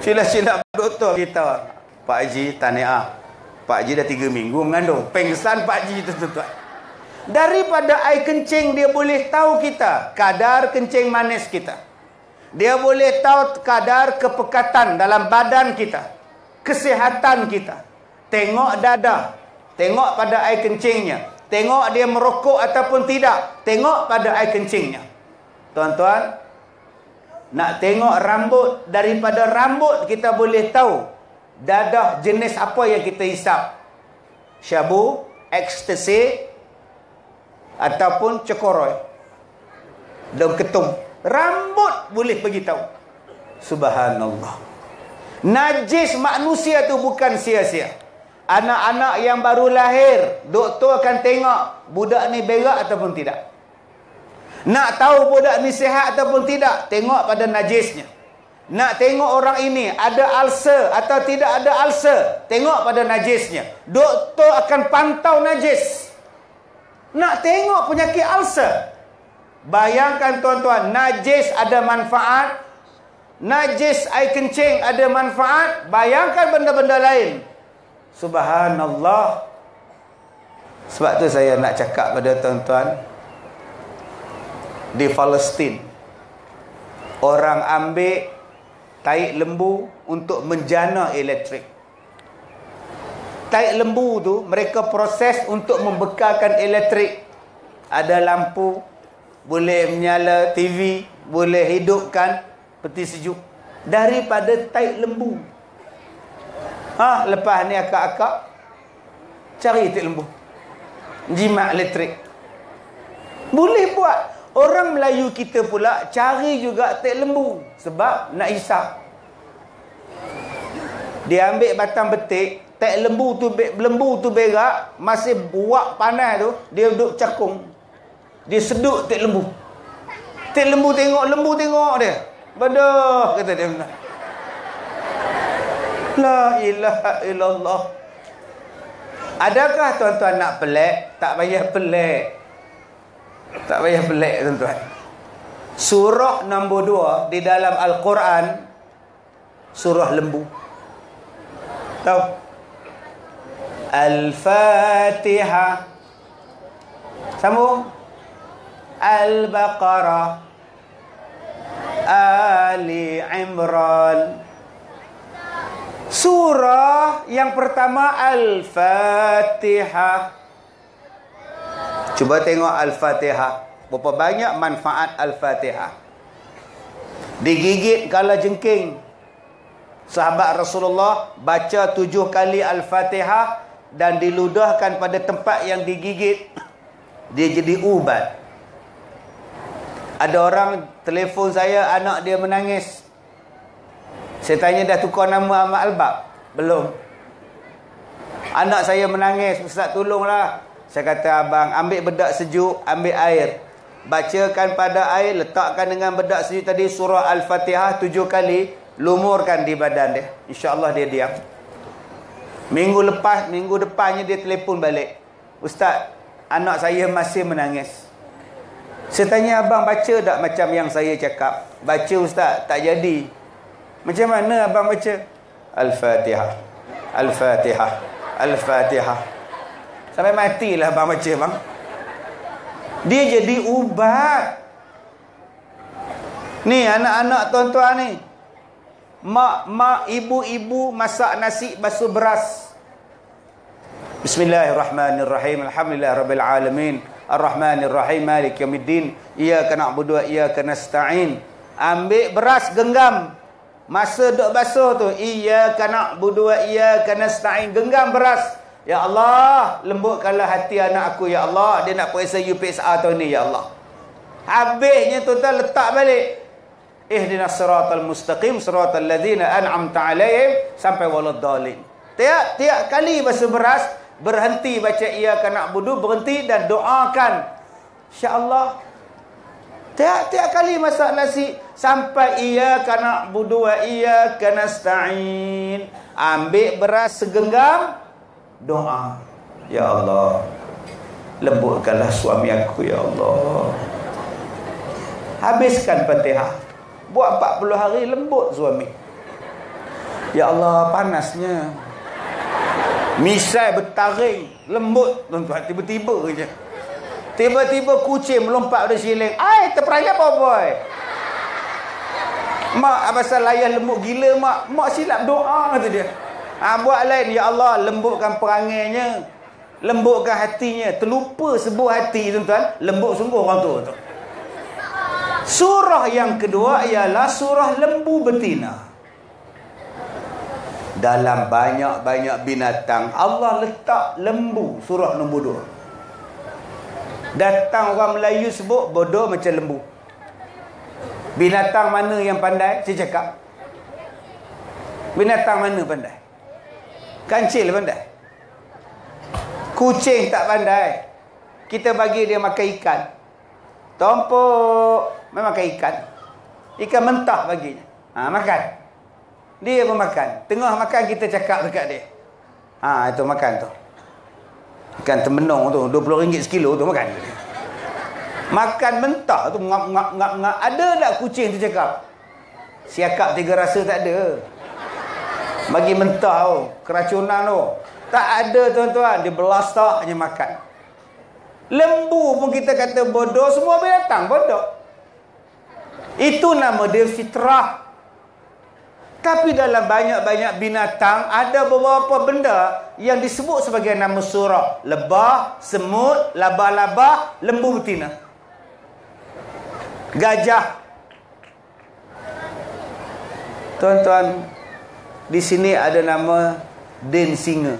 Silap-silap doktor kita, Pak Haji tahniah, Pak Haji dah 3 minggu mengandung. Pengsan Pak Haji tu tuan. Daripada air kencing dia boleh tahu kita kadar kencing manis kita. Dia boleh tahu kadar kepekatan dalam badan kita, kesihatan kita. Tengok dadah, tengok pada air kencingnya, tengok dia merokok ataupun tidak, tengok pada air kencingnya. Tuan-tuan, nak tengok rambut, daripada rambut kita boleh tahu dadah jenis apa yang kita hisap. Syabu, ekstasi ataupun cokoroy, daun ketum. Rambut boleh beritahu. Subhanallah. Najis manusia tu bukan sia-sia. Anak-anak yang baru lahir, doktor akan tengok budak ni berak ataupun tidak. Nak tahu budak ni sihat ataupun tidak, tengok pada najisnya. Nak tengok orang ini ada ulcer atau tidak ada ulcer, tengok pada najisnya. Doktor akan pantau najis. Nak tengok penyakit ulcer. Bayangkan tuan-tuan, najis ada manfaat, najis air kencing ada manfaat, bayangkan benda-benda lain. Subhanallah. Sebab tu saya nak cakap pada tuan-tuan, di Palestin orang ambil tahi lembu untuk menjana elektrik. Tahi lembu tu mereka proses untuk membekalkan elektrik. Ada lampu, boleh menyala TV, boleh hidupkan peti sejuk daripada tahi lembu. Lepas ni akak-akak cari tahi lembu, jimat elektrik. Boleh buat. Orang Melayu kita pula cari juga tahi lembu sebab nak hisap. Dia ambil batang betik, tahi lembu tu berak, masih buak panas tu, dia duduk cakung. Dia seduk tahi lembu. Tahi lembu tengok dia. Bodoh, kata dia. La ilaha illallah. Adakah tuan-tuan nak pelik? Tak payah pelik. Tak payah pelik tuan-tuan. Surah nombor 2 di dalam Al-Quran, surah lembu. Tahu? Al-Fatihah. Sambung. Al-Baqarah, Ali Imran. Surah yang pertama Al-Fatihah. Cuba tengok Al-Fatihah, berapa banyak manfaat Al-Fatihah. Digigit kala jengking, sahabat Rasulullah baca 7 kali Al-Fatihah dan diludahkan pada tempat yang digigit, dia jadi ubat. Ada orang telefon saya, anak dia menangis. Saya tanya, dah tukar nama Ahmad Albab? Belum. Anak saya menangis, Ustaz tolonglah. Saya kata, abang ambil bedak sejuk, ambil air, bacakan pada air, letakkan dengan bedak sejuk tadi surah Al-Fatihah 7 kali, lumurkan di badan dia. InsyaAllah dia diam. Minggu depannya dia telefon balik, Ustaz, anak saya masih menangis. Saya tanya, abang baca tak macam yang saya cakap? Baca Ustaz, tak jadi. Macam mana abang baca? Al-Fatihah, Al-Fatihah, Al-Fatihah. Sampai matilah abang baca bang. Dia jadi ubat. Ni anak-anak tuan-tuan ni, mak ibu-ibu masak nasi basuh beras. Bismillahirrahmanirrahim. Alhamdulillahirabbil alamin. Ar-Rahmanir-Rahim. Malik yaumiddin. Iyyaka na'budu wa iyyaka nasta'in. Ambil beras, genggam. Masa duk basuh tu, iyyaka na'budu wa iyyaka nasta'in, genggam beras. Ya Allah, lembutkanlah hati anak aku ya Allah, dia nak periksa UPSR tahun ni ya Allah. Habisnya tuan-tuan letak balik. Ihdinas siratal mustaqim siratal ladzina an'amta 'alaihim sampai waladdallin. Tiap kali basuh beras, berhenti baca iyyaka na'budu, berhenti dan doakan. Insya-Allah. Tiap kali masak nasi sampai iyyaka na'budu wa iyyaka nasta'in, ambil beras segenggam, doa. Ya Allah, lembutkanlah suami aku ya Allah. Habiskan Fatihah. Buat 40 hari lembut suami. Ya Allah, panasnya. Misai bertaring, lembut tuan-tuan, tiba-tiba je. Tiba-tiba kucing melompat dari siling. Terperangkap apa boy? Mak, pasal layar lembut gila mak. Mak silap doa kata dia. Buat lain, ya Allah, lembutkan perangainya, lembutkan hatinya. Terlupa sebuah hati tuan-tuan, lembut sungguh orang tu. Surah yang kedua ialah surah lembu betina. Dalam banyak-banyak binatang, Allah letak lembu, surah nombor 2. Datang orang Melayu sebut bodoh macam lembu. Binatang mana yang pandai? Saya cakap, binatang mana pandai? Kancil pandai. Kucing tak pandai. Kita bagi dia makan ikan, tompok, memang makan ikan. Ikan mentah baginya, makan. Dia pun makan. Tengah makan kita cakap dekat dia. Itu makan tu. Ikan temenong tu, RM20 sekilo tu makan. Makan mentah tu, ngap. Ada tak kucing tu cakap? Siakap tiga rasa tak ada. Bagi mentah tu, keracunan tu. Tak ada tuan-tuan, dia belastaknya makan. Lembu pun kita kata bodoh, semua binatang bodoh. Itu nama dia fitrah. Tapi dalam banyak-banyak binatang, ada beberapa benda yang disebut sebagai nama surah. Lebah, semut, labah-labah, lembu betina. Gajah. Tuan-tuan, di sini ada nama Den Singa.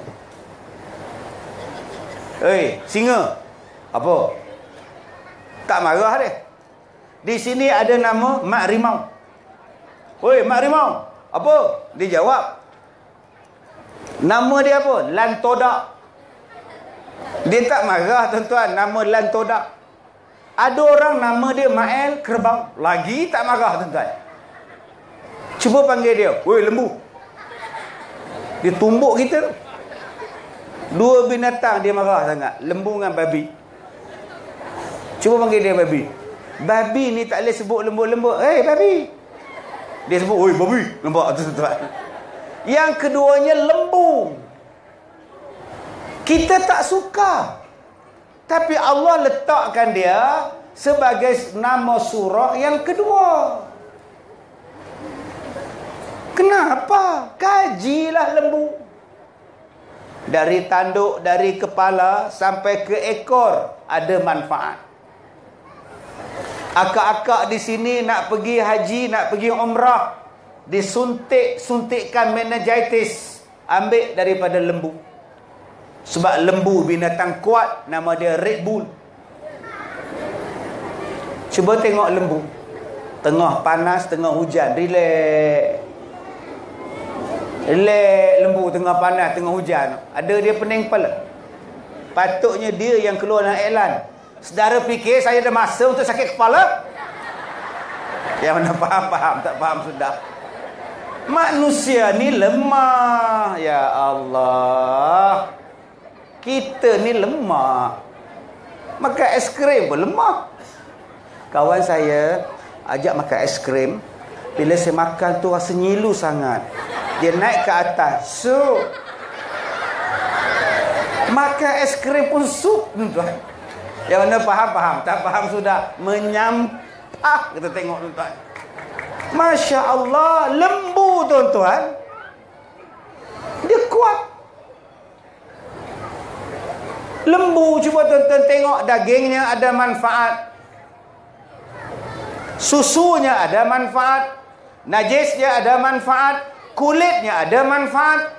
Singa. Apa? Tak marah dia. Di sini ada nama Mak Rimau. Mak Rimau. Apa? Dia jawab. Nama dia apa? Lantodak. Dia tak marah tuan-tuan, nama Lantodak. Ada orang nama dia Mael Kerbau. Lagi tak marah tuan-tuan. Cuba panggil dia, lembu. Dia tumbuk kita tu. Dua binatang dia marah sangat, lembu dengan babi. Cuba panggil dia babi. Babi ni tak boleh sebut lembut-lembut. Babi. Dia sebut, babi. Nampak tuan-tuan. Yang keduanya lembu. Kita tak suka. Tapi Allah letakkan dia sebagai nama surah yang kedua. Kenapa? Kajilah lembu. Dari tanduk, dari kepala sampai ke ekor ada manfaat. Akak-akak di sini nak pergi haji, nak pergi umrah, disuntikkan meningitis, ambil daripada lembu. Sebab lembu binatang kuat, nama dia Red Bull. Cuba tengok lembu. Tengah panas, tengah hujan, relax. Lembu tengah panas, tengah hujan, ada dia pening kepala. Patutnya dia yang keluar dengan iklan. Saudara fikir saya ada masa untuk sakit kepala? Yang mana faham, tak faham sudah. Manusia ni lemah. Ya Allah, kita ni lemah. Makan es krim pun lemah. Kawan saya ajak makan es krim. Bila saya makan tu rasa nyilu sangat. Dia naik ke atas, sup. Makan es krim pun sup tuan-tuan. Yang mana faham, tak faham sudah. Menyampah kita tengok tuan-tuan. Masya Allah, lembu tuan-tuan, dia kuat. Lembu, cuba tuan-tuan tengok, dagingnya ada manfaat, susunya ada manfaat, najisnya ada manfaat, kulitnya ada manfaat.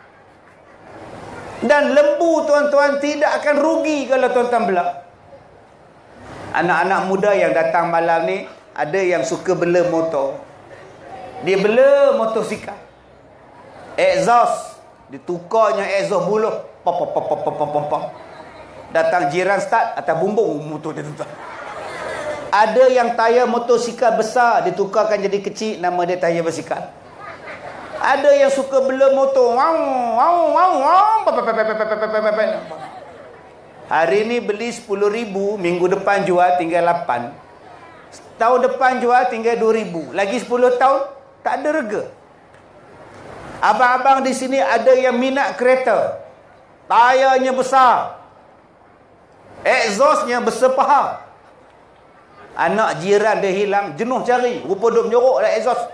Dan lembu tuan-tuan tidak akan rugi kalau tuan-tuan bela. Anak-anak muda yang datang malam ni, ada yang suka bela motor. Dia bela motosikal, exhaust ditukarnya, exhaust buluh, pop. Datang jiran start, atas bumbung motor dia tuan. Ada yang tayar motosikal besar ditukarkan jadi kecil, nama dia tayar basikal. Ada yang suka bela motor, hari ni beli 10,000, minggu depan jual tinggal 8. Tahun depan jual tinggal 2,000. Lagi 10 tahun tak ada rega. Abang-abang di sini ada yang minat kereta. Tayarnya besar. Exhaustnya besar paha. Anak jiran dia hilang, jenuh cari. Rupa duk menyorok lah exhaust.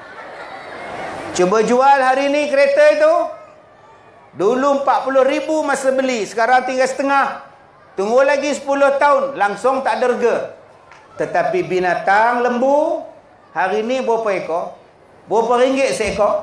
Cuba jual hari ni kereta itu. Dulu 40,000 masa beli, sekarang tinggal setengah. Tunggu lagi 10 tahun, langsung tak ada harga. Tetapi binatang lembu, hari ni berapa ekor? Berapa ringgit seekor?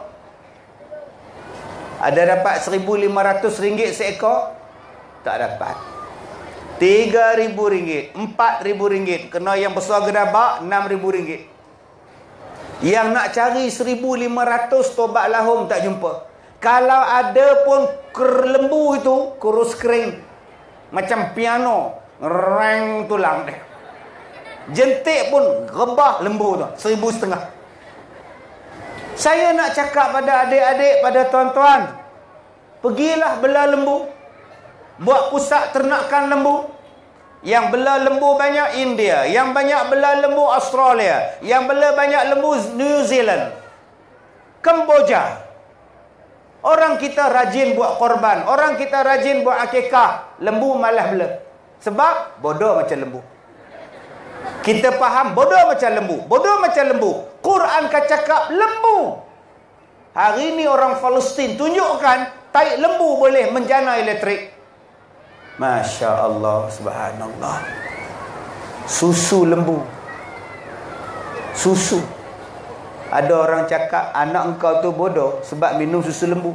Ada dapat RM1,500 seekor? Tak dapat. RM3,000, RM4,000. Kena yang besar gedabak, RM6,000. Yang nak cari 1,500 tobat lahum tak jumpa. Kalau ada pun lembu itu kurus kering. Macam piano. Reng tulang dia. Jentik pun rebah lembu tu. 1,500. Saya nak cakap pada adik-adik, pada tuan-tuan. Pergilah bela lembu. Buat pusat ternakan lembu. Yang bela lembu banyak India. Yang banyak bela lembu Australia. Yang bela banyak lembu New Zealand. Kemboja. Orang kita rajin buat korban. Orang kita rajin buat akikah. Lembu malah bela. Sebab bodoh macam lembu. Kita faham bodoh macam lembu. Bodoh macam lembu. Quran cakap lembu. Hari ni orang Palestin tunjukkan taik lembu boleh menjana elektrik. Masya Allah, subhanallah. Susu lembu. Susu. Ada orang cakap anak engkau tu bodoh sebab minum susu lembu.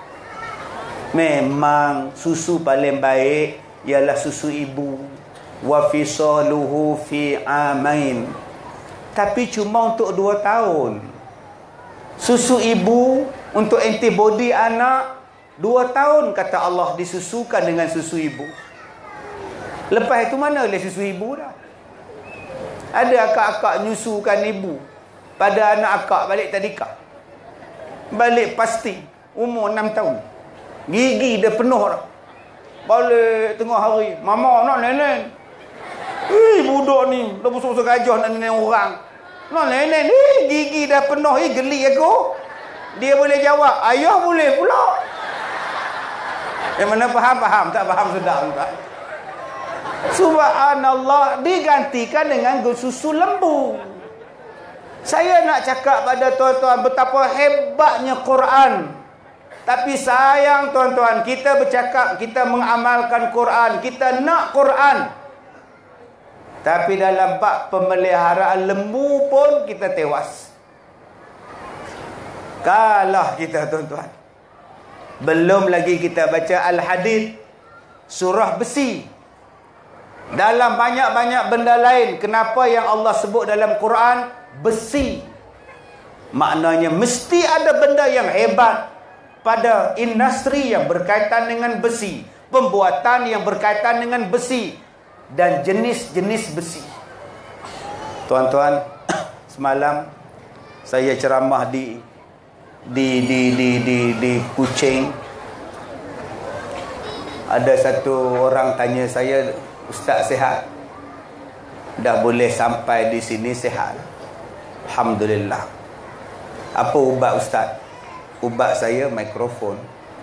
Memang susu paling baik ialah susu ibu. Wa fisaluhu fi amain. Tapi cuma untuk 2 tahun. Susu ibu untuk antibody anak 2 tahun kata Allah disusukan dengan susu ibu. Lepas itu mana boleh susu ibu dah? Ada akak-akak nyusukan ibu pada anak akak balik tadika. Balik pasti umur 6 tahun. Gigi dia penuh dah. Balik tengah hari, mama nak nenek. Budak ni dah besar-besar gajah nak nenek orang. Nak nenek ni gigi dah penuh, geli aku. Dia boleh jawab, ayah boleh pula. Yang mana faham? Tak faham sudah tuan. Subhanallah, digantikan dengan susu lembu. Saya nak cakap pada tuan-tuan betapa hebatnya Quran. Tapi sayang tuan-tuan, kita bercakap, kita mengamalkan Quran, kita nak Quran. Tapi dalam bab pemeliharaan lembu pun kita tewas. Kalah kita tuan-tuan. Belum lagi kita baca Al-Hadid, surah besi. Dalam banyak-banyak benda lain, kenapa yang Allah sebut dalam Quran besi? Maknanya mesti ada benda yang hebat pada industri yang berkaitan dengan besi, pembuatan yang berkaitan dengan besi dan jenis-jenis besi. Tuan-tuan, semalam saya ceramah di Kuching. Ada satu orang tanya saya, Ustaz sihat? Dah boleh sampai di sini sihat, alhamdulillah. Apa ubat Ustaz? Ubat saya mikrofon.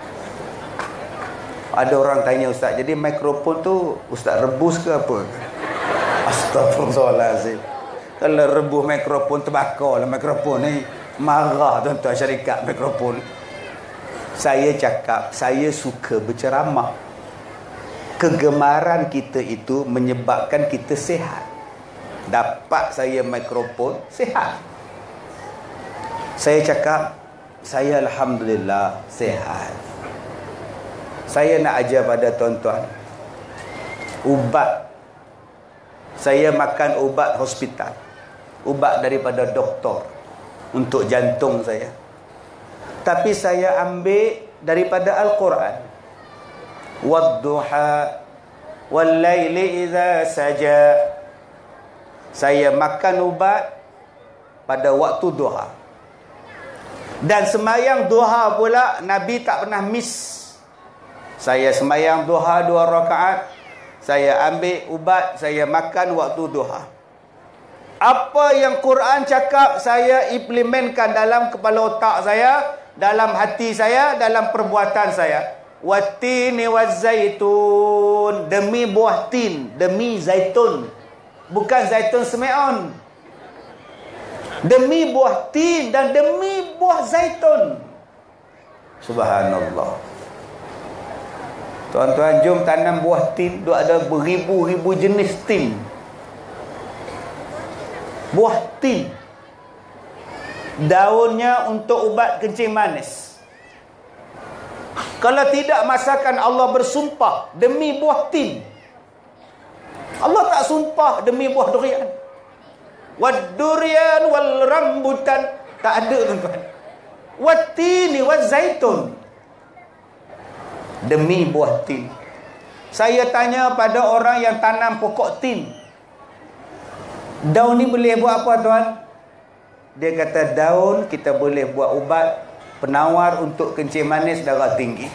Ada orang tanya, Ustaz, jadi mikrofon tu Ustaz rebus ke apa? Astagfirullahalazim. Kalau rebus mikrofon terbakar lah mikrofon ni. Marah tuan-tuan syarikat mikrofon. Saya cakap, saya suka berceramah. Kegemaran kita itu menyebabkan kita sihat. Dapat saya mikrofon, sihat. Saya cakap, saya alhamdulillah sihat. Saya nak ajar pada tuan-tuan, ubat. Saya makan ubat hospital, ubat daripada doktor untuk jantung saya. Tapi saya ambil daripada Al-Quran. Wadduha wal-laili idza saja. Saya makan ubat pada waktu duha. Dan semayang duha pula Nabi tak pernah miss. Saya semayang duha 2 rakaat, saya ambil ubat, saya makan waktu duha. Apa yang Quran cakap saya implementkan dalam kepala otak saya. dalam hati saya, dalam perbuatan saya. Wattini wazzaitun, demi buah tin, demi zaitun, bukan zaitun semeon. Demi buah tin dan demi buah zaitun. Subhanallah. Tuan-tuan, jom tanam buah tin. Dia ada beribu-ribu jenis tin. Buah tin, daunnya untuk ubat kencing manis. Kalau tidak, masakan Allah bersumpah demi buah tin. Allah tak sumpah demi buah durian. Wad durian wal rambutan, tak ada, tuan-tuan. Wattini wazzaitun, demi buah tin. Saya tanya pada orang yang tanam pokok tin, daun ni boleh buat apa, tuan? Dia kata, daun kita boleh buat ubat penawar untuk kencing manis, darah tinggi.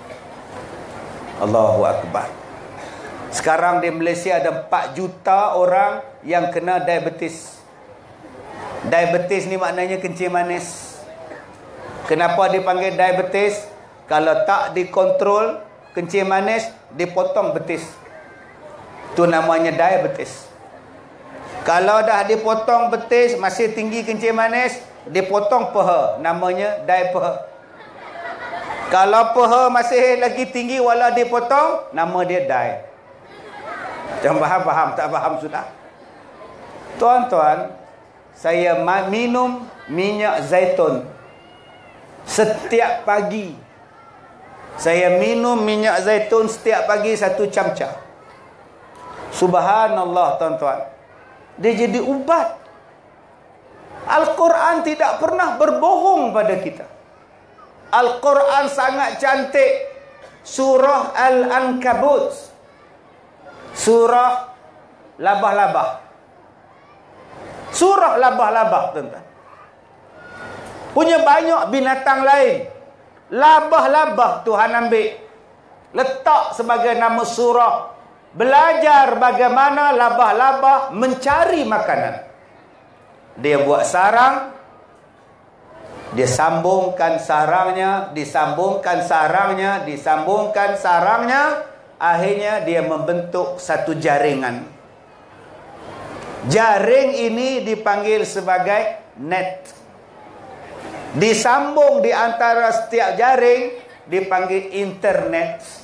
Allahu Akbar. Sekarang di Malaysia ada 4 juta orang yang kena diabetes. Diabetes ni maknanya kencing manis. Kenapa dipanggil diabetes? Kalau tak dikontrol kencing manis, dipotong betis. Itu namanya diabetes. Kalau dah dipotong betis, masih tinggi kencing manis, dipotong peha, namanya diaper. Kalau peha masih lagi tinggi walau dipotong, nama dia die. Jangan faham, tak faham sudah. Tuan-tuan, saya minum minyak zaitun setiap pagi. Saya minum minyak zaitun setiap pagi 1 camca. Subhanallah, tuan-tuan. Dia jadi ubat. Al-Quran tidak pernah berbohong pada kita. Al-Quran sangat cantik. Surah Al-Ankabut, surah labah-labah. Surah labah-labah, tuan-tuan. Punya banyak binatang lain. Labah-labah Tuhan ambil, letak sebagai nama surah. Belajar bagaimana labah-labah mencari makanan. Dia buat sarang, dia sambungkan sarangnya, disambungkan sarangnya, disambungkan sarangnya, akhirnya dia membentuk satu jaringan. Jaring ini dipanggil sebagai net. Disambung di antara setiap jaring dipanggil internet.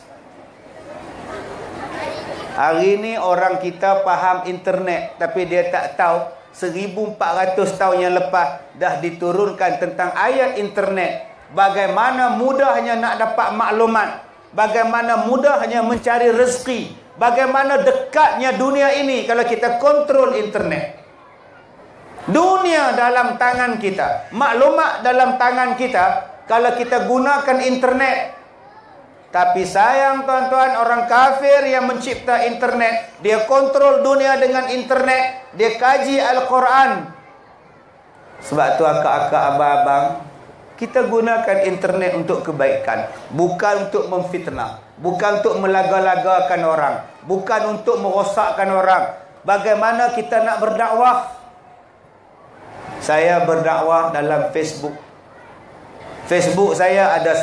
Hari ini orang kita faham internet, tapi dia tak tahu 1400 tahun yang lepas dah diturunkan tentang ayat internet. Bagaimana mudahnya nak dapat maklumat, bagaimana mudahnya mencari rezeki, bagaimana dekatnya dunia ini kalau kita kontrol internet. Dunia dalam tangan kita, maklumat dalam tangan kita kalau kita gunakan internet. Tapi sayang, tuan-tuan, orang kafir yang mencipta internet, dia kontrol dunia dengan internet, dia kaji Al-Quran. Sebab tu akak-akak, abang-abang, kita gunakan internet untuk kebaikan, bukan untuk memfitnah, bukan untuk melaga-lagakan orang, bukan untuk merosakkan orang. Bagaimana kita nak berdakwah? Saya berdakwah dalam Facebook. Facebook saya ada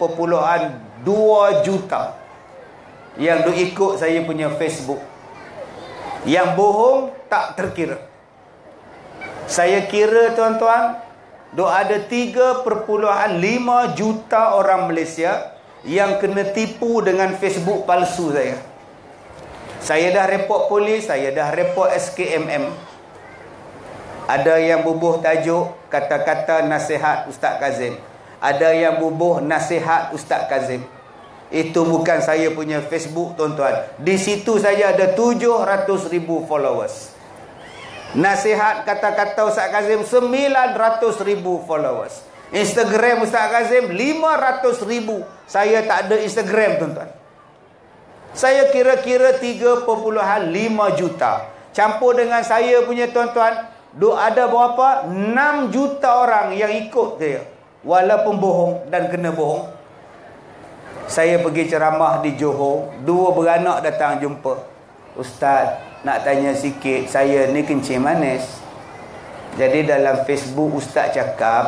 1.2 juta yang ikut saya punya Facebook. Yang bohong tak terkira. Saya kira, tuan-tuan, ada 3.5 juta orang Malaysia yang kena tipu dengan Facebook palsu saya. Saya dah report polis, saya dah report SKMM. Ada yang bubuh tajuk kata-kata nasihat Ustaz Kazim. Ada yang bubuh nasihat Ustaz Kazim. Itu bukan saya punya Facebook, tuan-tuan. Di situ saja ada 700,000 followers. Nasihat kata-kata Ustaz Kazim 900,000 followers. Instagram Ustaz Kazim 500,000. Saya tak ada Instagram, tuan-tuan. Saya kira-kira 3.5 juta. Campur dengan saya punya, tuan-tuan, ada berapa? 6 juta orang yang ikut saya. Walaupun bohong dan kena bohong. Saya pergi ceramah di Johor, 2 beranak datang jumpa. Ustaz, nak tanya sikit, saya ni kencing manis. Jadi dalam Facebook Ustaz cakap,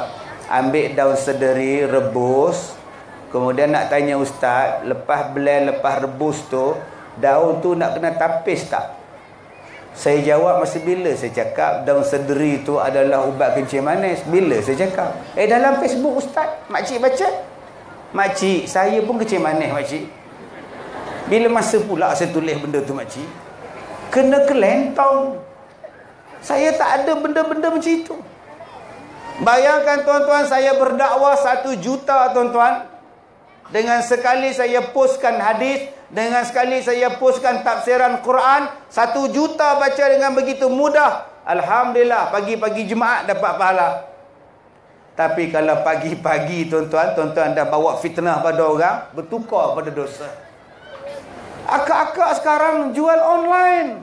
ambil daun sederi, rebus. Kemudian nak tanya ustaz, lepas blend, lepas rebus tu, daun tu nak kena tapis tak? Saya jawab masa bila saya cakap daun sederi tu adalah ubat kencing manis. Bila saya cakap? Dalam Facebook ustaz, makcik baca. Makcik, saya pun kencing manis makcik. Bila masa pula saya tulis benda tu makcik? Kena kelentong. Saya tak ada benda-benda macam itu. Bayangkan tuan-tuan, saya berdakwah 1 juta tuan-tuan. Dengan sekali saya postkan hadis, dengan sekali saya postkan tafsiran Quran, 1 juta baca dengan begitu mudah. Alhamdulillah, pagi-pagi Jumaat dapat pahala. Tapi kalau pagi-pagi tuan-tuan dah bawa fitnah pada orang, bertukar pada dosa. Akak-akak sekarang jual online.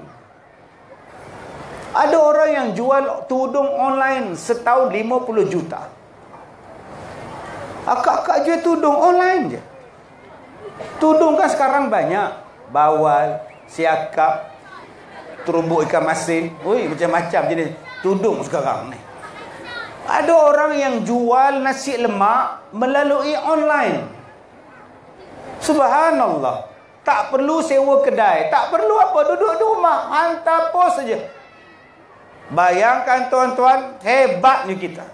Ada orang yang jual tudung online setahun 50 juta. Akak-akak jual tudung online je. Tudung kan sekarang banyak. Bawal, siakap, terubuk ikan masin. Macam-macam jenis tudung sekarang ni. Ada orang yang jual nasi lemak melalui online. Subhanallah. Tak perlu sewa kedai. Tak perlu apa. Duduk di rumah. Hantar pos saja. Bayangkan tuan-tuan, hebatnya kita.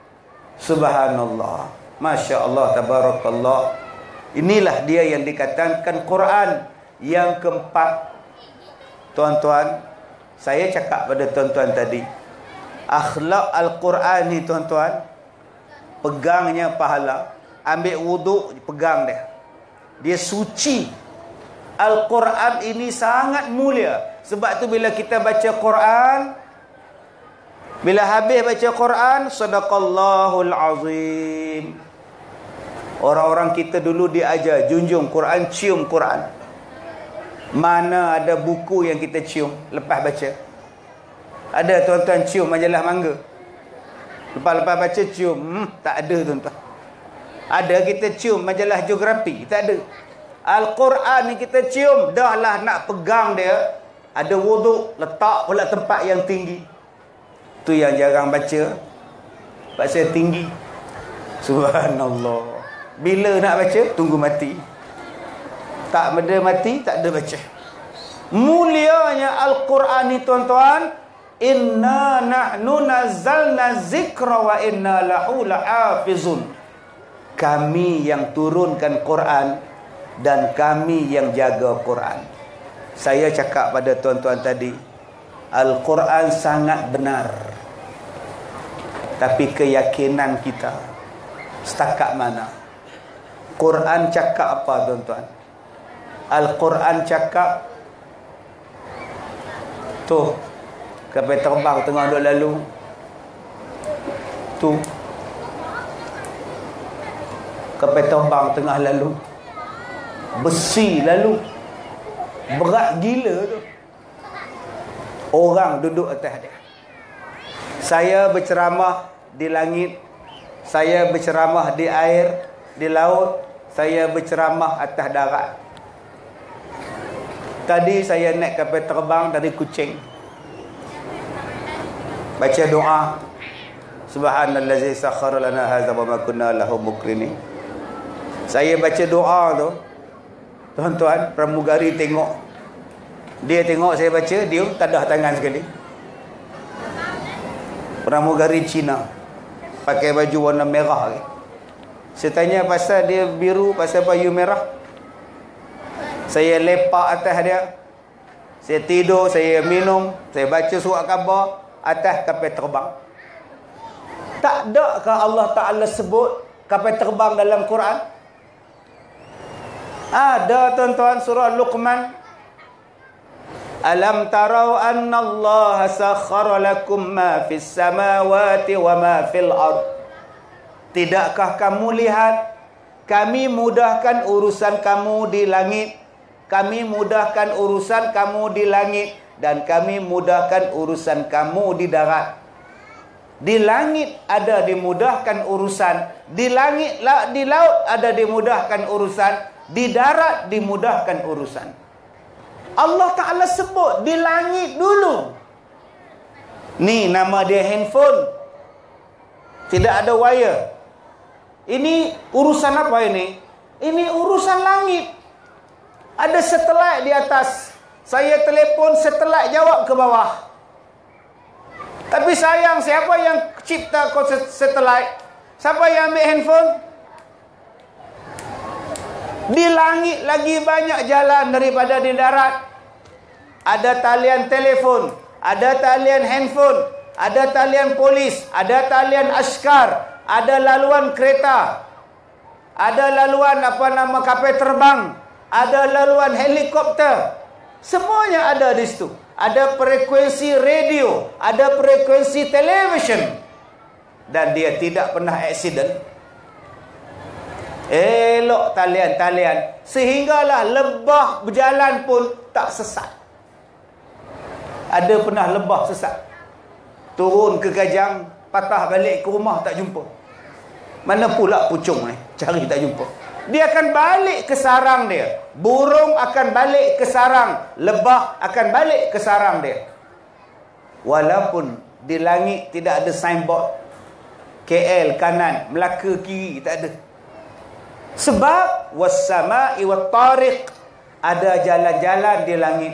Subhanallah. Masya Allah, tabarakallah. Inilah dia yang dikatakan Quran yang keempat. Tuan-tuan, saya cakap pada tuan-tuan tadi, akhlak Al-Quran ni tuan-tuan, pegangnya pahala. Ambil wuduk, pegang dia. Dia suci. Al-Quran ini sangat mulia. Sebab tu bila kita baca Quran, bila habis baca Quran, sadaqallahul azim. Orang-orang kita dulu diajar junjung Quran, cium Quran. Mana ada buku yang kita cium lepas baca? Ada tuan-tuan cium majalah mangga? Lepas-lepas baca cium? Tak ada tuan-tuan. Ada kita cium majalah geografi? Tak ada. Al-Quran ni kita cium, dah lah nak pegang dia, ada wuduk, letak pula tempat yang tinggi. Tu yang jarang baca. Pasal tinggi. Subhanallah. Bila nak baca, tunggu mati. Tak ada mati, tak ada baca. Mulianya Al-Quran ni tuan-tuan. Inna nahnu nazzalna zikra wa inna lahu lahafizun. Kami yang turunkan Quran dan kami yang jaga Quran. Saya cakap pada tuan-tuan tadi, Al-Quran sangat benar. Tapi keyakinan kita setakat mana? Quran cakap apa tuan-tuan? Al-Quran cakap, tu kapal terbang tengah duk lalu, tu kapal terbang tengah lalu, besi lalu, berat gila tu, orang duduk atas dia. Saya berceramah di langit, saya berceramah di air, di laut, saya berceramah atas darat. Tadi saya naik kapal terbang dari Kuching, baca doa, subhanallazi sakhkhara lana hadza wa ma kunna lahu muqrinin. Saya baca doa tu, tuan-tuan, pramugari tengok. Dia tengok saya baca, dia tadah tangan sekali. Pramugari Cina, pakai baju warna merah. Saya tanya pasal dia biru, pasal baju merah. Saya lepak atas dia. Saya tidur, saya minum, saya baca surat khabar atas kapal terbang. Tak adakah Allah Ta'ala sebut kapal terbang dalam Quran? Ada tuan-tuan, surah Luqman. Alam tarau anna Allah sakhkhara lakum ma fis samawati wa ma fil ard. Tidakkah kamu lihat, kami mudahkan urusan kamu di langit, kami mudahkan urusan kamu di langit, dan kami mudahkan urusan kamu di darat. Di langit ada dimudahkan urusan, di laut ada dimudahkan urusan, di darat dimudahkan urusan. Allah Ta'ala sebut di langit dulu. Ni nama dia handphone, tidak ada wire. Ini urusan apa ini? Ini urusan langit. Ada satelit di atas. Saya telefon, satelit jawab ke bawah. Tapi sayang, siapa yang cipta satelit? Siapa yang ambil handphone? Di langit lagi banyak jalan daripada di darat. Ada talian telefon, ada talian handphone, ada talian polis, ada talian askar, ada laluan kereta, ada laluan kapal terbang, ada laluan helikopter. Semuanya ada di situ. Ada frekuensi radio, ada frekuensi television. Dan dia tidak pernah aksiden. Elok talian-talian. Sehinggalah lebah berjalan pun tak sesat. Ada pernah lebah sesat. Turun ke Kajang, patah balik ke rumah tak jumpa. Mana pula pucung ni? Cari tak jumpa. Dia akan balik ke sarang dia. Burung akan balik ke sarang. Lebah akan balik ke sarang dia. Walaupun di langit tidak ada signboard. KL kanan, Melaka kiri, tak ada. Sebab was-sama'i wat-tariq, ada jalan-jalan di langit.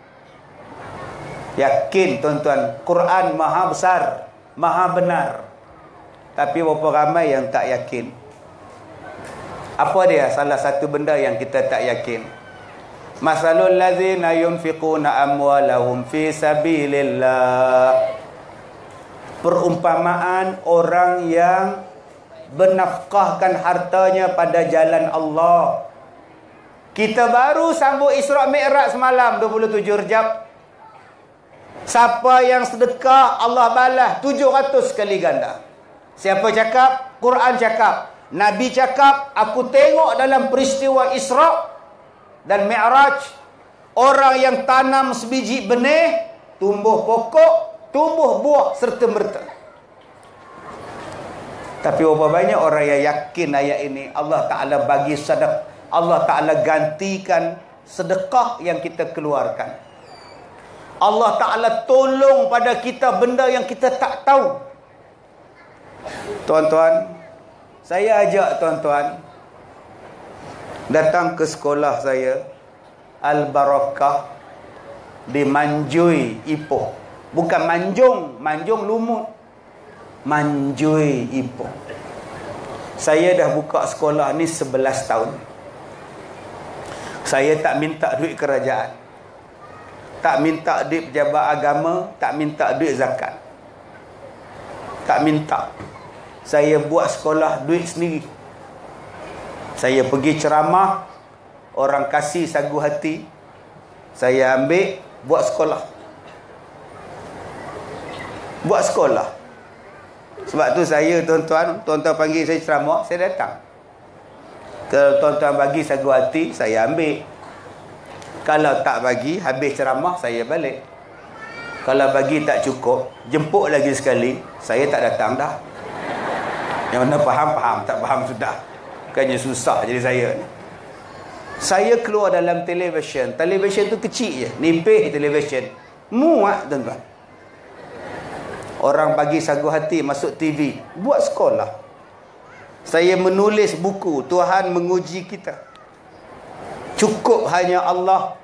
Yakin tuan-tuan, Quran maha besar, maha benar. Tapi berapa ramai yang tak yakin? Apa dia salah satu benda yang kita tak yakin? Masalul ladzina yunfiquna amwalahum fi sabilillah. Perumpamaan orang yang bernafkahkan hartanya pada jalan Allah. Kita baru sambut Isra Mi'raj semalam 27 Rejab. Siapa yang sedekah, Allah balas 700 kali ganda. Siapa cakap? Quran cakap. Nabi cakap, aku tengok dalam peristiwa Isra dan Mi'raj, orang yang tanam sebiji benih, tumbuh pokok, tumbuh buah serta merta. Tapi berapa banyak orang yang yakin ayat ini? Allah Ta'ala bagi sedekah, Allah Ta'ala gantikan sedekah yang kita keluarkan. Allah Ta'ala tolong pada kita benda yang kita tak tahu. Tuan-tuan, saya ajak tuan-tuan datang ke sekolah saya, Al-Barakah, di Manjui, Ipoh. Bukan Manjung, Manjung Lumut. Manjui, Ipoh. Saya dah buka sekolah ni 11 tahun. Saya tak minta duit kerajaan. Tak minta duit pejabat agama, tak minta duit zakat. Tak minta. Saya buat sekolah duit sendiri. Saya pergi ceramah, orang kasih sagu hati, saya ambil, buat sekolah. Buat sekolah. Sebab tu saya, tuan-tuan panggil saya ceramah, saya datang. Kalau tuan-tuan bagi sagu hati, saya ambil. Kalau tak bagi, habis ceramah, saya balik. Kalau bagi tak cukup, jemput lagi sekali, saya tak datang dah. Yang mana faham, tak faham sudah. Bukannya susah jadi saya ni. Saya keluar dalam televisyen. Televisyen tu kecil je, nipih televisyen. Muat tuan-tuan. Orang bagi sagu hati masuk TV, buat sekolah. Saya menulis buku, Tuhan menguji kita. Cukup hanya Allah.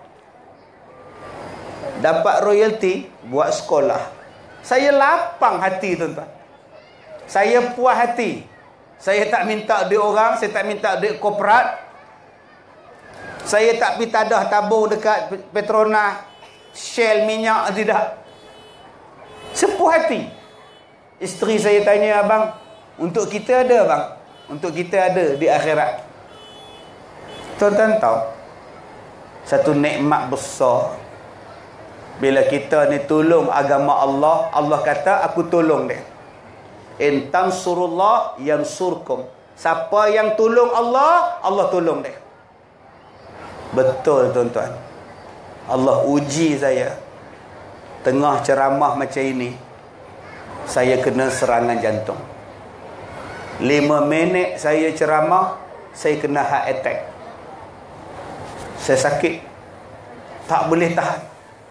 Dapat royalty, buat sekolah. Saya lapang hati tuan-tuan. Saya puas hati. Saya tak minta duit orang, saya tak minta duit korporat. Saya tak pergi tadah tabung dekat Petronas, Shell minyak, tidak. Sepuas hati. Isteri saya tanya, abang, untuk kita ada bang? Untuk kita ada di akhirat. Tuan-tuan tahu, satu nikmat besar. Bila kita ni tolong agama Allah, Allah kata, aku tolong dia. In tansurullah yansurkum. Siapa yang tolong Allah, Allah tolong dia. Betul tuan-tuan. Allah uji saya. Tengah ceramah macam ini, saya kena serangan jantung. 5 minit saya ceramah, saya kena heart attack. Saya sakit, tak boleh tahan.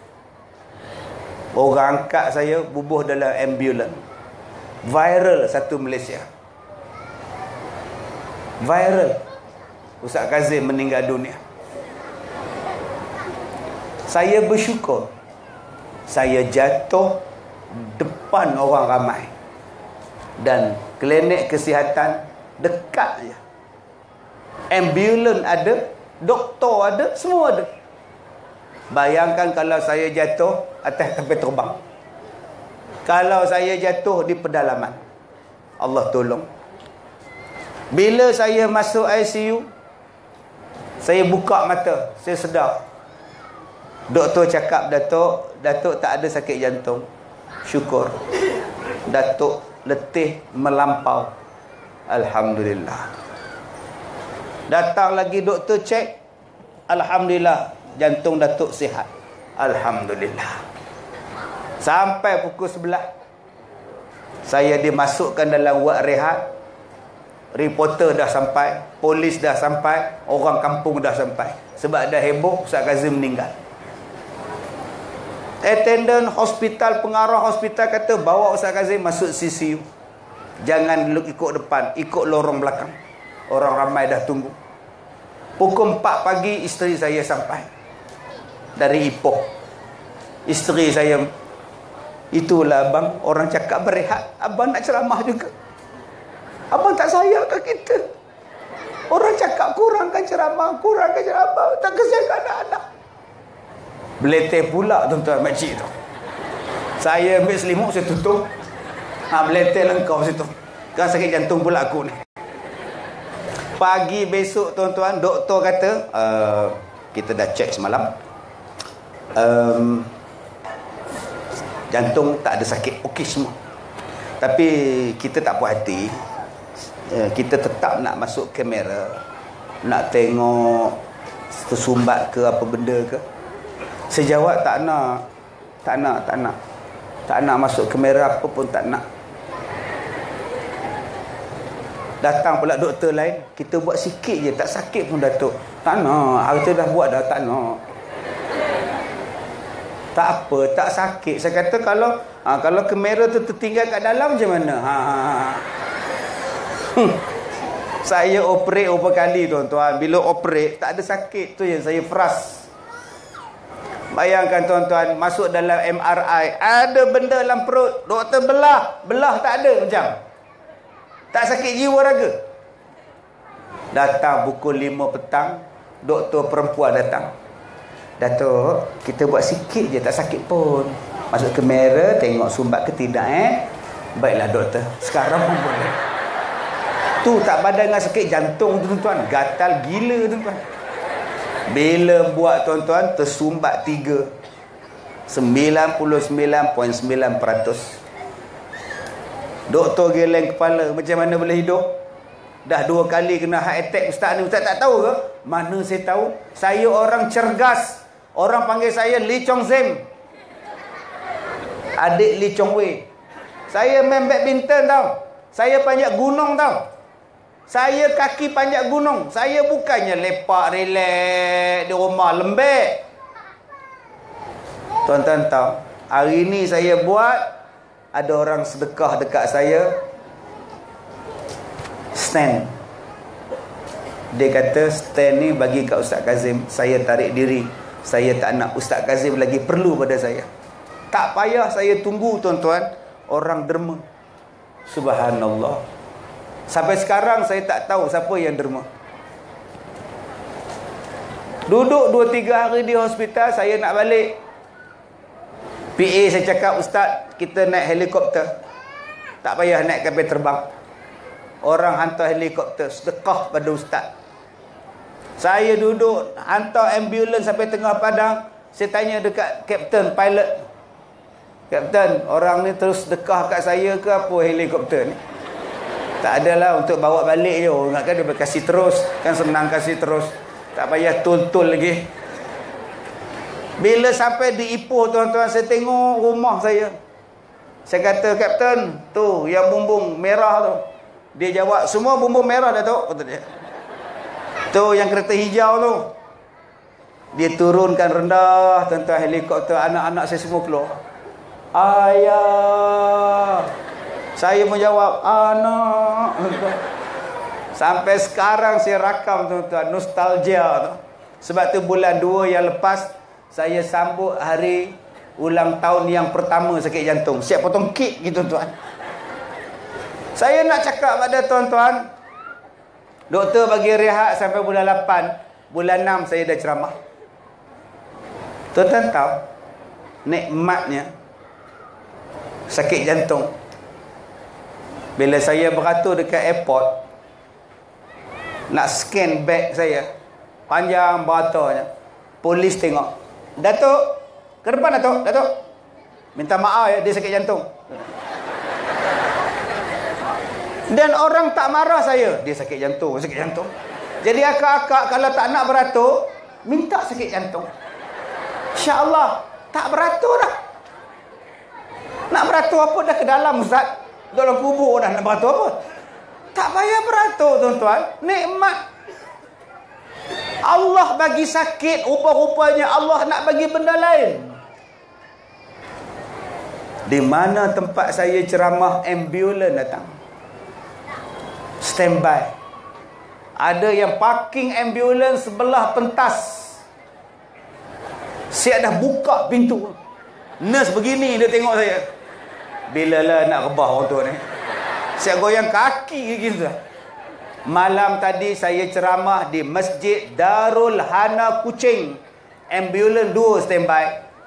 Orang angkat saya, bubuh dalam ambulans. Viral satu Malaysia. Viral. Ustaz Kazim meninggal dunia. Saya bersyukur saya jatuh depan orang ramai. Dan klinik kesihatan dekat je. Ambulans ada, doktor ada, semua ada. Bayangkan kalau saya jatuh atas kapal terbang. Kalau saya jatuh di pedalaman. Allah tolong. Bila saya masuk ICU, saya buka mata, saya sedar. Doktor cakap, Datuk tak ada sakit jantung. Syukur. Datuk letih melampau. Alhamdulillah. Datang lagi doktor cek. Alhamdulillah, jantung Datuk sihat. Alhamdulillah. Sampai pukul 11, saya dimasukkan dalam ward rehat. Reporter dah sampai, polis dah sampai, orang kampung dah sampai. Sebab dah heboh Ustaz Kazim meninggal. Attendant hospital, pengarah hospital kata, bawa Ustaz Kazim masuk CCU. Jangan ikut depan, ikut lorong belakang. Orang ramai dah tunggu. Pukul 4 pagi isteri saya sampai dari Ipoh. Isteri saya, itulah abang, orang cakap berehat, abang nak ceramah juga. Abang tak sayangkan kita. Orang cakap kurangkan ceramah, tak kesian anak-anak. Beletih pula tuan-tuan makcik tu. Saya ambil selimut, saya tutup. Beletih lengkau situ. Kan sakit jantung pula aku ni. Pagi besok tuan-tuan, doktor kata, kita dah cek semalam. Jantung tak ada sakit, okey semua. Tapi kita tak puas hati. Kita tetap nak masuk kamera, nak tengok tersumbat ke apa benda ke. Saya jawab tak nak masuk kamera, apa pun tak nak. Datang pula doktor lain, kita buat sikit je, tak sakit pun Datuk. Tak nak, hari tu dah buat dah, tak nak. Tak apa, tak sakit. Saya kata kalau kamera tu tertinggal kat dalam macam mana? Saya operate berapa kali tuan-tuan. Bila operate tak ada sakit, tu yang saya frust. Bayangkan tuan-tuan, masuk dalam MRI, ada benda dalam perut, doktor belah tak ada macam. Tak sakit jiwa raga. Datang pukul 5 petang, doktor perempuan datang. Datuk, kita buat sikit je, tak sakit pun. Masuk kamera, tengok sumbat ke tidak Baiklah doktor, sekarang pun boleh. Tu tak padan dengan sakit jantung tuan-tuan, gatal gila tuan-tuan. Bila buat tuan-tuan, tersumbat 3, 99.9%. Doktor geleng kepala, macam mana boleh hidup? Dah 2 kali kena heart attack ustaz ni. Ustaz tak tahu ke? Mana saya tahu? Saya orang cergas. Orang panggil saya Lee Chong Zem, adik Lee Chong Wei. Saya main badminton tau. Saya panjat gunung tau. Saya kaki panjat gunung. Saya bukannya lepak, relax di rumah, lembek. Tuan-tuan tahu, hari ni saya buat, ada orang sedekah dekat saya, stand. Dia kata, stand ni bagi kat Ustaz Kazim. Saya tarik diri. Saya tak nak Ustaz Kazim lagi perlu pada saya. Tak payah saya tunggu tuan-tuan, orang derma. Subhanallah. Sampai sekarang saya tak tahu siapa yang derma. Duduk 2-3 hari di hospital, saya nak balik. PA saya cakap, Ustaz, kita naik helikopter. Tak payah naik kapal terbang. Orang hantar helikopter, sedekah pada Ustaz. Saya duduk, hantar ambulans sampai tengah padang. Saya tanya dekat kapten, pilot. Kapten, orang ni terus sedekah kat saya ke apa helikopter ni? Tak adalah, untuk bawa balik je. Ingatkan dia berkasih terus. Kan senang kasih terus. Tak payah tul-tul lagi. Bila sampai di Ipoh tuan-tuan, saya tengok rumah saya. Saya kata, Kapten, tu yang bumbung merah tu. Dia jawab, semua bumbung merah dah tahu, kata dia. Tu yang kereta hijau tu. Dia turunkan rendah, tuan-tuan, helikopter. Anak-anak saya semua keluar. Ayah. Saya menjawab, anak. Sampai sekarang saya rakam tuan-tuan, nostalgia tu. Sebab tu bulan 2 yang lepas saya sambut hari ulang tahun yang pertama sakit jantung. Siap potong kek gitu tuan. Saya nak cakap pada tuan-tuan, doktor bagi rehat sampai bulan 8. Bulan 6 saya dah ceramah. Tuan-tuan tahu nikmatnya sakit jantung. Bila saya beratur dekat airport, nak scan beg saya, panjang beratanya, polis tengok, Datuk, ke depan Datuk, minta maaf ya, dia sakit jantung. Dan orang tak marah saya, dia sakit jantung. Jadi akak-akak kalau tak nak beratur, minta sakit jantung. InsyaAllah tak beratur dah. Nak beratur apa dah ke dalam Ustaz, dalam kubur dah, nak beratur apa? Tak payah beratur tuan-tuan. Nikmat Allah bagi sakit, rupa-rupanya Allah nak bagi benda lain. Di mana tempat saya ceramah, ambulans datang, standby. Ada yang parking ambulans sebelah pentas. Saya dah buka pintu, nurse begini dia tengok saya. Bilalah nak rebah orang tu ni, saya goyang kaki gitu. Malam tadi saya ceramah di Masjid Darul Hana Kuching, ambulans 2 standby.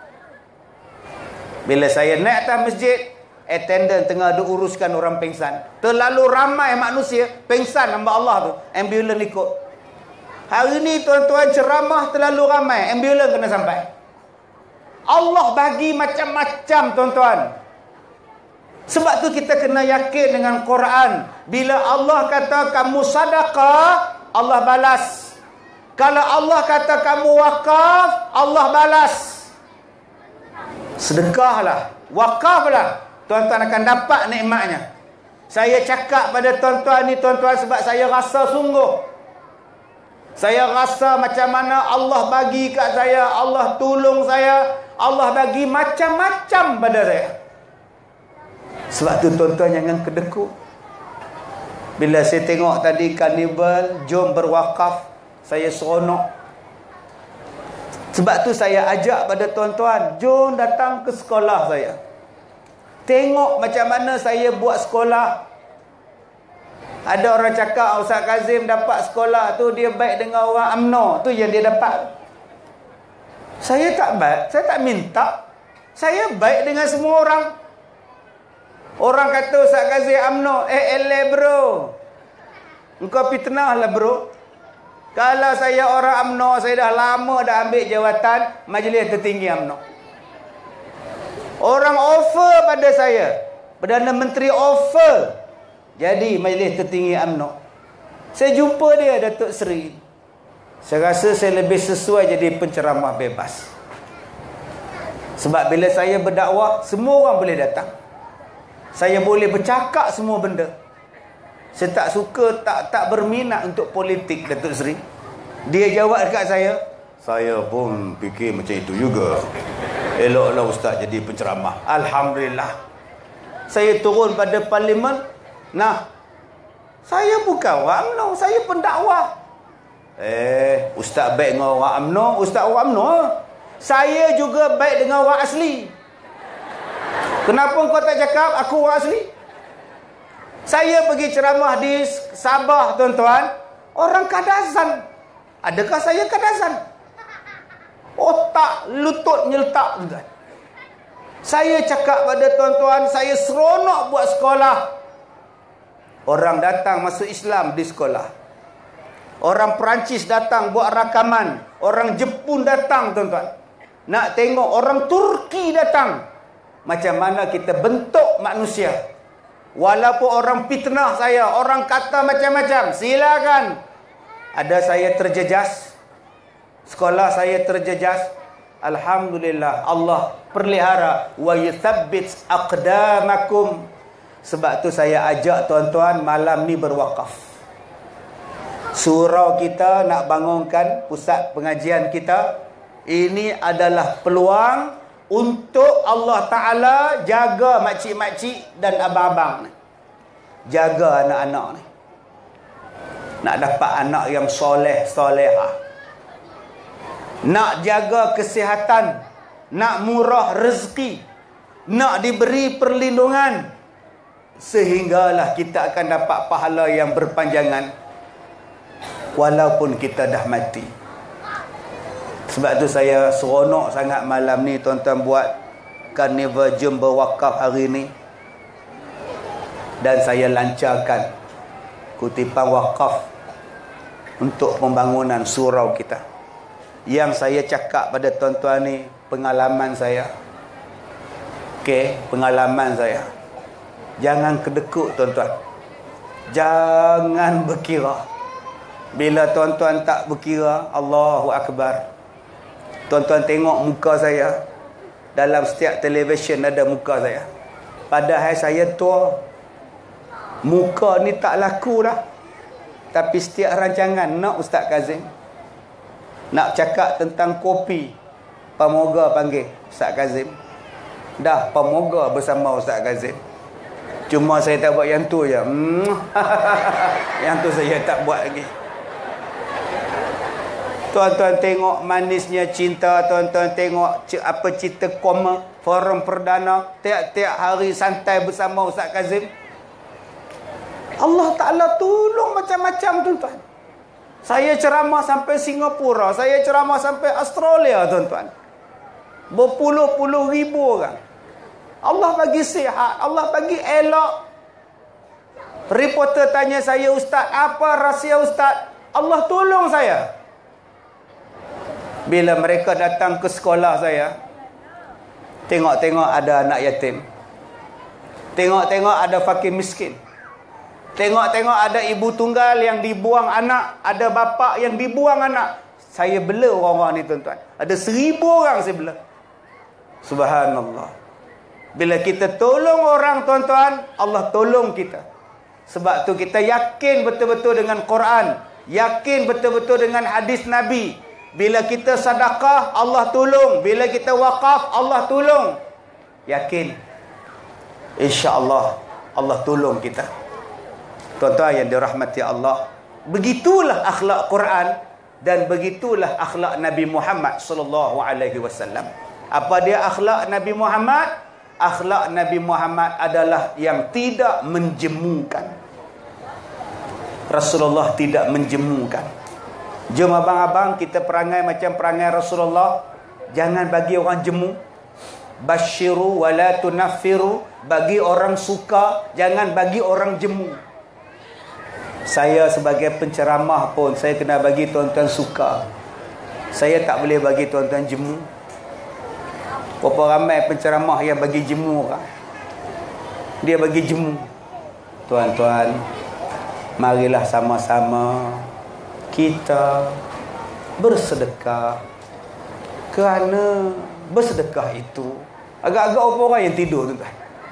Bila saya naik atas masjid, attendant tengah diuruskan orang pengsan. Terlalu ramai manusia pengsan hamba Allah tu, ambulans ikut. Hari ni tuan-tuan ceramah terlalu ramai, ambulans kena sampai. Allah bagi macam-macam tuan-tuan. Sebab tu kita kena yakin dengan Quran. Bila Allah kata kamu sedekah, Allah balas. Kalau Allah kata kamu wakaf, Allah balas. Sedekahlah, wakaflah, tuan-tuan akan dapat nikmatnya. Saya cakap pada tuan-tuan ni tuan-tuan sebab saya rasa sungguh. Saya rasa macam mana Allah bagi kat saya, Allah tolong saya, Allah bagi macam-macam pada saya. Sebab tu tuan-tuan jangan kedekut. Bila saya tengok tadi karnival, jom berwakaf, saya seronok. Sebab tu saya ajak pada tuan-tuan, jom datang ke sekolah saya. Tengok macam mana saya buat sekolah. Ada orang cakap Ustaz Kazim dapat sekolah tu dia baik dengan orang UMNO, tu yang dia dapat. Saya tak baik, saya tak minta. Saya baik dengan semua orang. Orang kata Ustaz Kazim UMNO, eleh bro, engkau fitnah lah bro. Kalau saya orang UMNO, saya dah lama dah ambil jawatan majlis tertinggi UMNO. Orang offer pada saya, Perdana Menteri offer jadi majlis tertinggi UMNO. Saya jumpa dia, Datuk Seri. Saya rasa saya lebih sesuai jadi penceramah bebas. Sebab bila saya berdakwah, semua orang boleh datang. Saya boleh bercakap semua benda. Saya tak suka, tak berminat untuk politik, Datuk Seri. Dia jawab dekat saya pun fikir macam itu juga. Eloklah Ustaz jadi penceramah. Alhamdulillah. Saya turun pada parlimen. Nah, saya bukan orang UMNO, saya pendakwah. Ustaz baik dengan orang UMNO, Ustaz orang UMNO. Saya juga baik dengan orang asli. Kenapa kau tak cakap aku orang asli? Saya pergi ceramah di Sabah tuan-tuan, orang Kadazan. Adakah saya Kadazan? Otak lutut nyeletak tuan. Saya cakap pada tuan-tuan, saya seronok buat sekolah. Orang datang masuk Islam di sekolah. Orang Perancis datang buat rakaman. Orang Jepun datang tuan-tuan. Nak tengok orang Turki datang. Macam mana kita bentuk manusia. Walaupun orang fitnah saya, orang kata macam-macam, silakan. Ada saya terjejas, sekolah saya terjejas. Alhamdulillah, Allah perlihara. Wa yuthabbit aqdamakum. Sebab tu saya ajak tuan-tuan malam ni berwakaf. Surau kita nak bangunkan pusat pengajian kita. Ini adalah peluang untuk Allah Ta'ala jaga makcik-makcik dan abang-abang ni. Jaga anak-anak ni. nak dapat anak yang soleh, solehah, nak jaga kesihatan, nak murah rezeki, nak diberi perlindungan, sehinggalah kita akan dapat pahala yang berpanjangan walaupun kita dah mati. Sebab tu saya seronok sangat malam ni tuan-tuan buat karnival jumpa wakaf hari ni, dan saya lancarkan kutipan wakaf untuk pembangunan surau kita. Yang saya cakap pada tuan-tuan ni pengalaman saya. Okey, pengalaman saya. Jangan kedekut tuan-tuan. Jangan berkira. Bila tuan-tuan tak berkira, Allahu Akbar. Tuan-tuan tengok muka saya, dalam setiap televisyen ada muka saya. Padahal saya tua. Muka ni tak laku dah. Tapi setiap rancangan nak Ustaz Kazim, nak cakap tentang kopi, Pamoga panggil Ustaz Kazim. Dah Pamoga bersama Ustaz Kazim. Cuma saya tak buat yang tu je. Yang tu saya tak buat lagi. Tuan-tuan tengok manisnya cinta, tuan-tuan tengok apa cerita koma forum perdana, tiap-tiap hari santai bersama Ustaz Kazim. Allah Ta'ala tolong macam-macam tuan-tuan. Saya ceramah sampai Singapura, saya ceramah sampai Australia tuan-tuan. Berpuluh-puluh ribu orang. Allah bagi sihat, Allah bagi elok. Reporter tanya saya, Ustaz, apa rahsia Ustaz? Allah tolong saya. Bila mereka datang ke sekolah saya, tengok-tengok ada anak yatim, tengok-tengok ada fakir miskin, tengok-tengok ada ibu tunggal yang dibuang anak, ada bapa yang dibuang anak. Saya bela orang-orang ni tuan-tuan. Ada 1000 orang saya bela. Subhanallah. Bila kita tolong orang tuan-tuan, Allah tolong kita. Sebab tu kita yakin betul-betul dengan Quran, yakin betul-betul dengan hadis Nabi. Bila kita sedekah, Allah tolong. Bila kita wakaf, Allah tolong. Yakin, insya-Allah Allah tolong kita. Tuan-tuan yang dirahmati Allah, begitulah akhlak Quran dan begitulah akhlak Nabi Muhammad sallallahu alaihi wasallam. Apa dia akhlak Nabi Muhammad? Akhlak Nabi Muhammad adalah yang tidak menjemukan. Rasulullah tidak menjemukan. Jom abang-abang kita perangai macam perangai Rasulullah. Jangan bagi orang jemu. Basyiru wala tunaffiru. Bagi orang suka, jangan bagi orang jemu. Saya sebagai penceramah pun, saya kena bagi tuan-tuan suka. Saya tak boleh bagi tuan-tuan jemu. Berapa ramai penceramah yang bagi jemu orang. Dia bagi jemu. Tuan-tuan, marilah sama-sama kita bersedekah. Kerana bersedekah itu, agak-agak apa orang yang tidur tuan-tuan.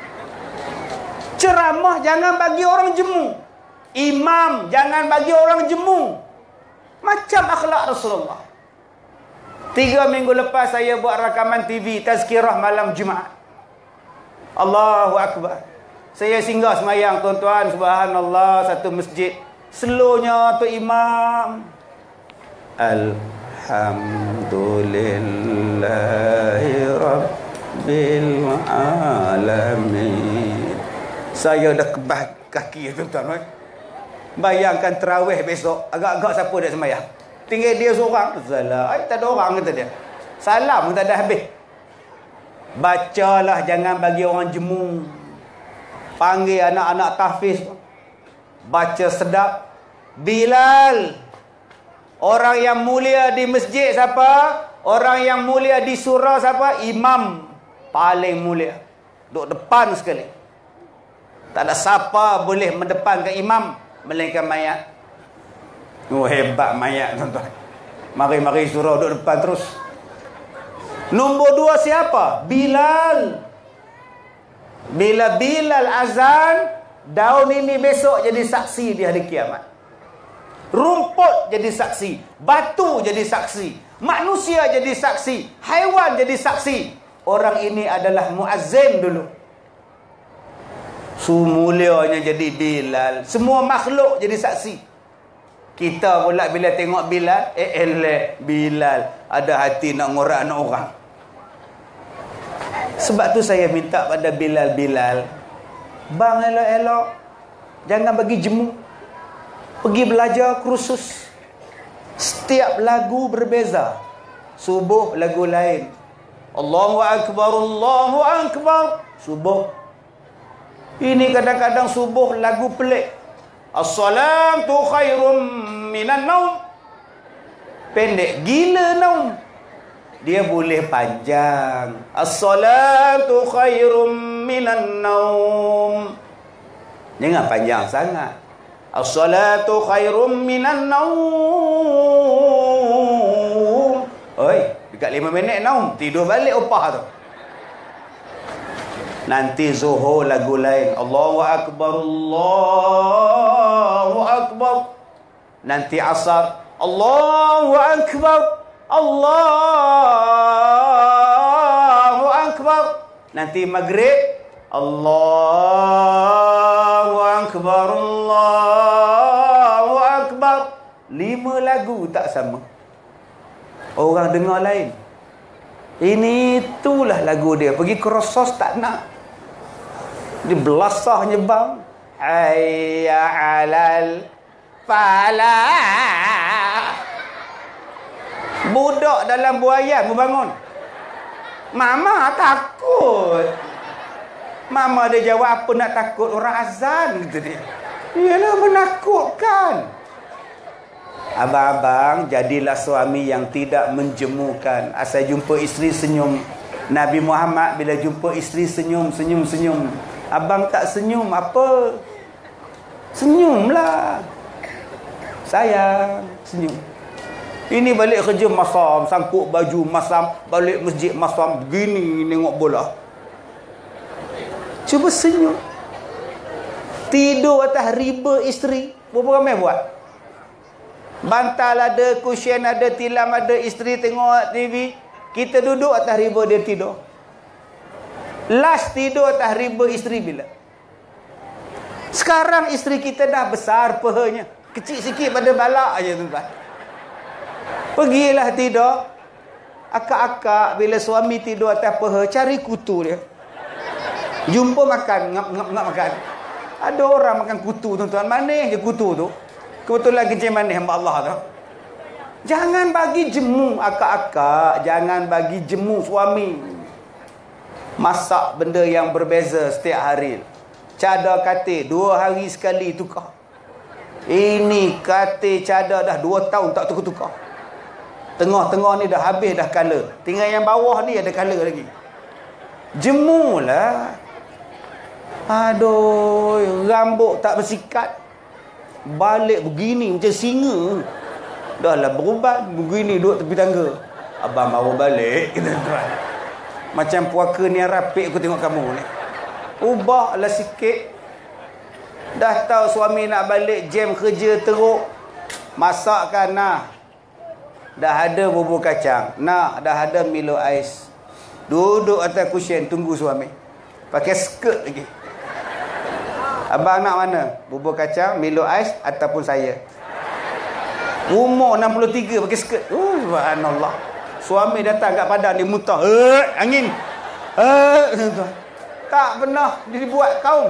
Ceramah jangan bagi orang jemu. Imam jangan bagi orang jemu. Macam akhlak Rasulullah. 3 minggu lepas saya buat rakaman TV tazkirah malam Jumaat. Allahu Akbar. Saya singgah semayang tuan-tuan, subhanallah, satu masjid. Slownya tu imam, Alhamdulillahi Rabbil Alamin. Saya dah kebah kaki tuan-tuan. Bayangkan terawih besok, agak-agak siapa dah semayang? Tinggal dia seorang. Salah, tak ada orang kata dia. Salam tak ada habis. Bacalah, jangan bagi orang jemu. Panggil anak-anak tahfiz, baca sedap. Bilal, orang yang mulia di masjid siapa? Orang yang mulia di surau siapa? Imam paling mulia, duduk depan sekali. Tak ada siapa boleh mendepankan imam melainkan mayat. Oh, hebat mayat tuan-tuan. Mari-mari surau duduk depan terus. Nombor 2 siapa? Bilal. Bila Bilal azan, daun ini besok jadi saksi di hari kiamat. Rumput jadi saksi, batu jadi saksi, manusia jadi saksi, haiwan jadi saksi. Orang ini adalah muazzin dulu. Mulianya jadi Bilal. Semua makhluk jadi saksi. Kita pula bila tengok Bilal, Bilal ada hati nak ngorak anak orang. Sebab tu saya minta pada Bilal, bang elok-elok, jangan bagi jemu. Pergi belajar kursus. Setiap lagu berbeza. Subuh lagu lain. Allahu Akbar, Allahu Akbar. Subuh. Ini kadang-kadang subuh lagu pelik. As-salatu khairum minan naum. Pendek gila naum. Dia boleh panjang. As-salatu khairum minan naum. Jangan panjang sangat. As-salatu khairum minan naum. Oi, dekat 5 minit naum, tidur balik upah tu. Nanti zuhur lagu lain. Allahu Akbar, Allahu Akbar. Nanti asar. Allahu Akbar, Allahu Akbar. Nanti maghrib. Allahu Akbar, Allahu Akbar. 5 lagu tak sama. Orang dengar lain. Ini itulah lagu dia. Pergi krosos tak nak. Dia belasah nyebang. Hayya 'alal falah. Budak dalam buaya bangun. Mama takut. Mama dia jawab, apa nak takut, orang azan gitu dia. Iyalah menakutkan. Abang-abang, jadilah suami yang tidak menjemukan. Asal jumpa isteri senyum. Nabi Muhammad bila jumpa isteri senyum. Abang tak senyum, apa? Senyumlah. Sayang, senyum. Ini balik kerja masam, sangkut baju masam, balik masjid masam, begini tengok bola. Cuba senyum. Tidur atas riba isteri, berapa ramai buat? Bantal ada, kusyen ada, tilam ada, isteri tengok TV. Kita duduk atas riba, dia tidur. Last tidur atas riba isteri bila? Sekarang isteri kita dah besar pahanya. Kecil sikit pada balak aja tuan-tuan. Pergilah tidur. Akak-akak bila suami tidur atas paha, cari kutu dia. Jumpa makan, ngap makan. Ada orang makan kutu tuan-tuan. Manis je kutu tu. Kebetulan kencing manis hamba Allah tu. Jangan bagi jemu akak-akak. Jangan bagi jemu suami. Masak benda yang berbeza setiap hari. Cadar katil 2 hari sekali tukar. Ini katil cadar dah 2 tahun tak tukar-tukar. Tengah-tengah ni dah habis dah color. Tinggal yang bawah ni ada color lagi. Jemulah. Aduh, rambut tak bersikat. Balik begini macam singa. Dah lah berubat. Begini duduk tepi tangga. Abang bawa balik. Tuan. Macam puaka ni yang rapik aku tengok kamu ni. Ubahlah sikit. Dah tahu suami nak balik jam kerja teruk. Masakkan nah. Dah ada bubur kacang. Nah, dah ada Milo ais. Duduk atas kusyen tunggu suami. Pakai skirt lagi. Abang nak mana? Bubur kacang, Milo ais ataupun saya? Umur 63 pakai skirt. Subhanallah. Suami datang kat padang dia muntah. Angin. Tak pernah dibuat kaum.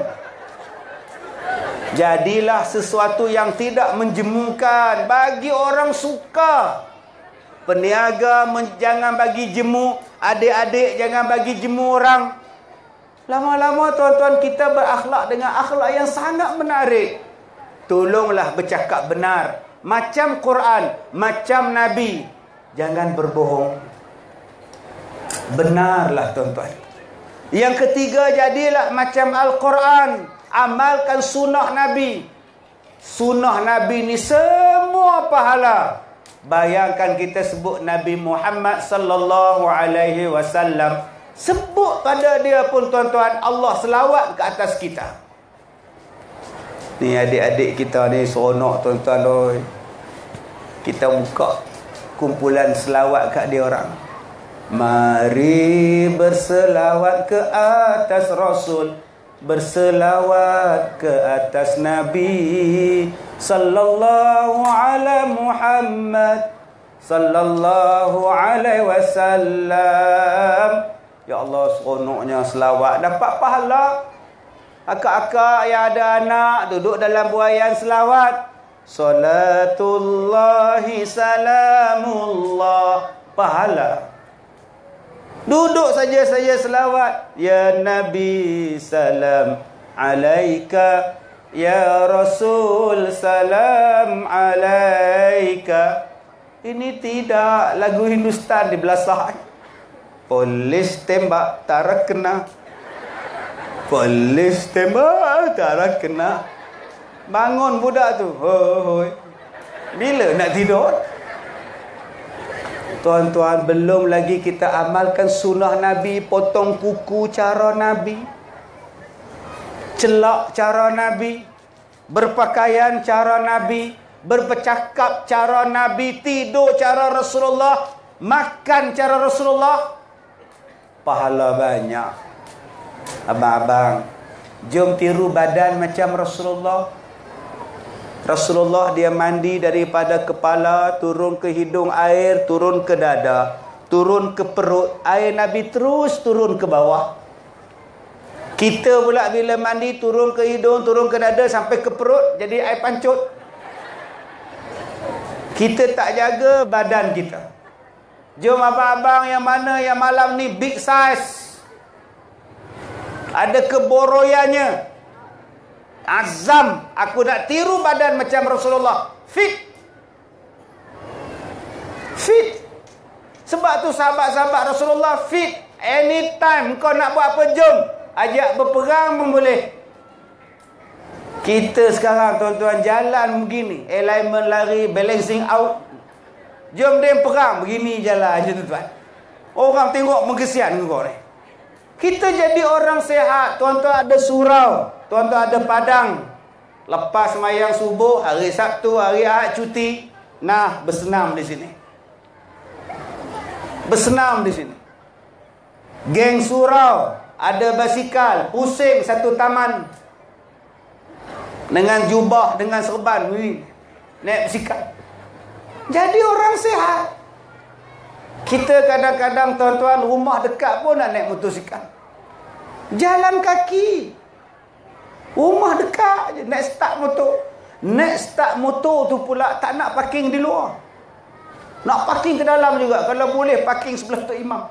Jadilah sesuatu yang tidak menjemukan. Bagi orang suka. Peniaga jangan bagi jemu. Adik-adik jangan bagi jemu orang. Lama-lama tuan-tuan kita berakhlak dengan akhlak yang sangat menarik. Tolonglah bercakap benar. Macam Quran. Macam Nabi. Jangan berbohong. Benarlah tuan-tuan. Yang ketiga, jadilah macam Al-Quran. Amalkan sunnah Nabi. Sunnah Nabi ni semua pahala. Bayangkan kita sebut Nabi Muhammad sallallahu alaihi wasallam. Sebut pada dia pun tuan-tuan, Allah selawat ke atas kita. Ni adik-adik kita ni seronok tuan-tuan. Kita buka kumpulan selawat kat dia orang. Mari berselawat ke atas Rasul. berselawat ke atas Nabi sallallahu ala Muhammad sallallahu alaihi wasallam. Ya Allah, seronoknya selawat, dapat pahala. Akak-akak yang ada anak duduk dalam buaian selawat, salatullahi salamullah, pahala. Duduk saja saya selawat, ya Nabi salam alaika, ya Rasul salam alaika. Ini tidak lagu Hindustan di belasah. Polis tembak tak kena, polis tembak tak kena. Bangun budak tu, hoi, bila nak tidur? Tuan-tuan, belum lagi kita amalkan sunnah Nabi, potong kuku cara Nabi, celak cara Nabi, berpakaian cara Nabi, berpecakap cara Nabi, tidur cara Rasulullah, makan cara Rasulullah. Pahala banyak. Abang-abang, jom tiru badan macam Rasulullah. Rasulullah dia mandi daripada kepala, turun ke hidung air, turun ke dada, turun ke perut. Air Nabi terus turun ke bawah. Kita pula bila mandi, turun ke hidung, turun ke dada, sampai ke perut, jadi air pancut. Kita tak jaga badan kita. Jom abang-abang yang mana yang malam ni big size, ada keboroyannya, azam, aku nak tiru badan macam Rasulullah, fit. Sebab tu sahabat-sahabat Rasulullah fit. Anytime kau nak buat apa, jom ajak berperang pun boleh. Kita sekarang tuan-tuan jalan begini, alignment lari, balancing out, jom dia perang begini jalan je tuan-tuan. Orang tengok menggesian kau ni. Kita jadi orang sehat. Tuan-tuan ada surau, tuan-tuan ada padang. Lepas sembahyang subuh, hari Sabtu, hari Ahad cuti, nah bersenam di sini. Bersenam di sini. Geng surau, ada basikal, pusing satu taman. Dengan jubah, dengan serban, naik basikal. Jadi orang sehat. Kita kadang-kadang tuan-tuan, rumah dekat pun nak naik motosikal, jalan kaki. Rumah dekat je, naik start motor. Naik start motor tu pula tak nak parking di luar, nak parking ke dalam juga. Kalau boleh parking sebelah Tok Imam.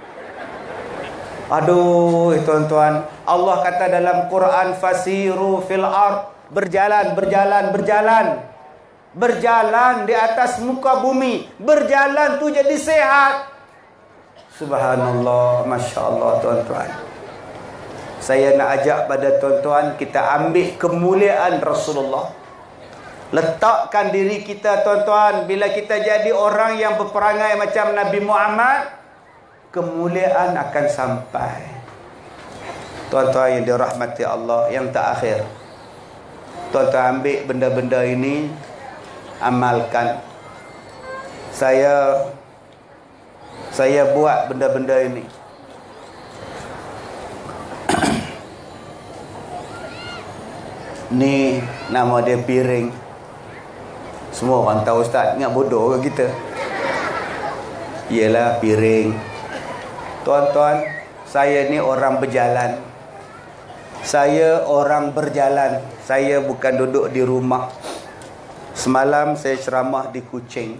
Aduh tuan-tuan, Allah kata dalam Quran, fasiru fil ard, berjalan, berjalan, berjalan. Berjalan di atas muka bumi. Berjalan tu jadi sehat. Subhanallah, Masya Allah tuan-tuan. Saya nak ajak pada tuan-tuan, kita ambil kemuliaan Rasulullah. Letakkan diri kita tuan-tuan, bila kita jadi orang yang berperangai macam Nabi Muhammad, kemuliaan akan sampai. Tuan-tuan yang dirahmati Allah, yang terakhir, tuan-tuan ambil benda-benda ini, amalkan. Saya buat benda-benda ini. Ni nama dia piring. Semua orang tahu ustaz, ingat bodoh ke kita? Ialah piring. Tuan-tuan, saya ni orang berjalan. Saya orang berjalan. Saya bukan duduk di rumah. Semalam saya ceramah di Kuching.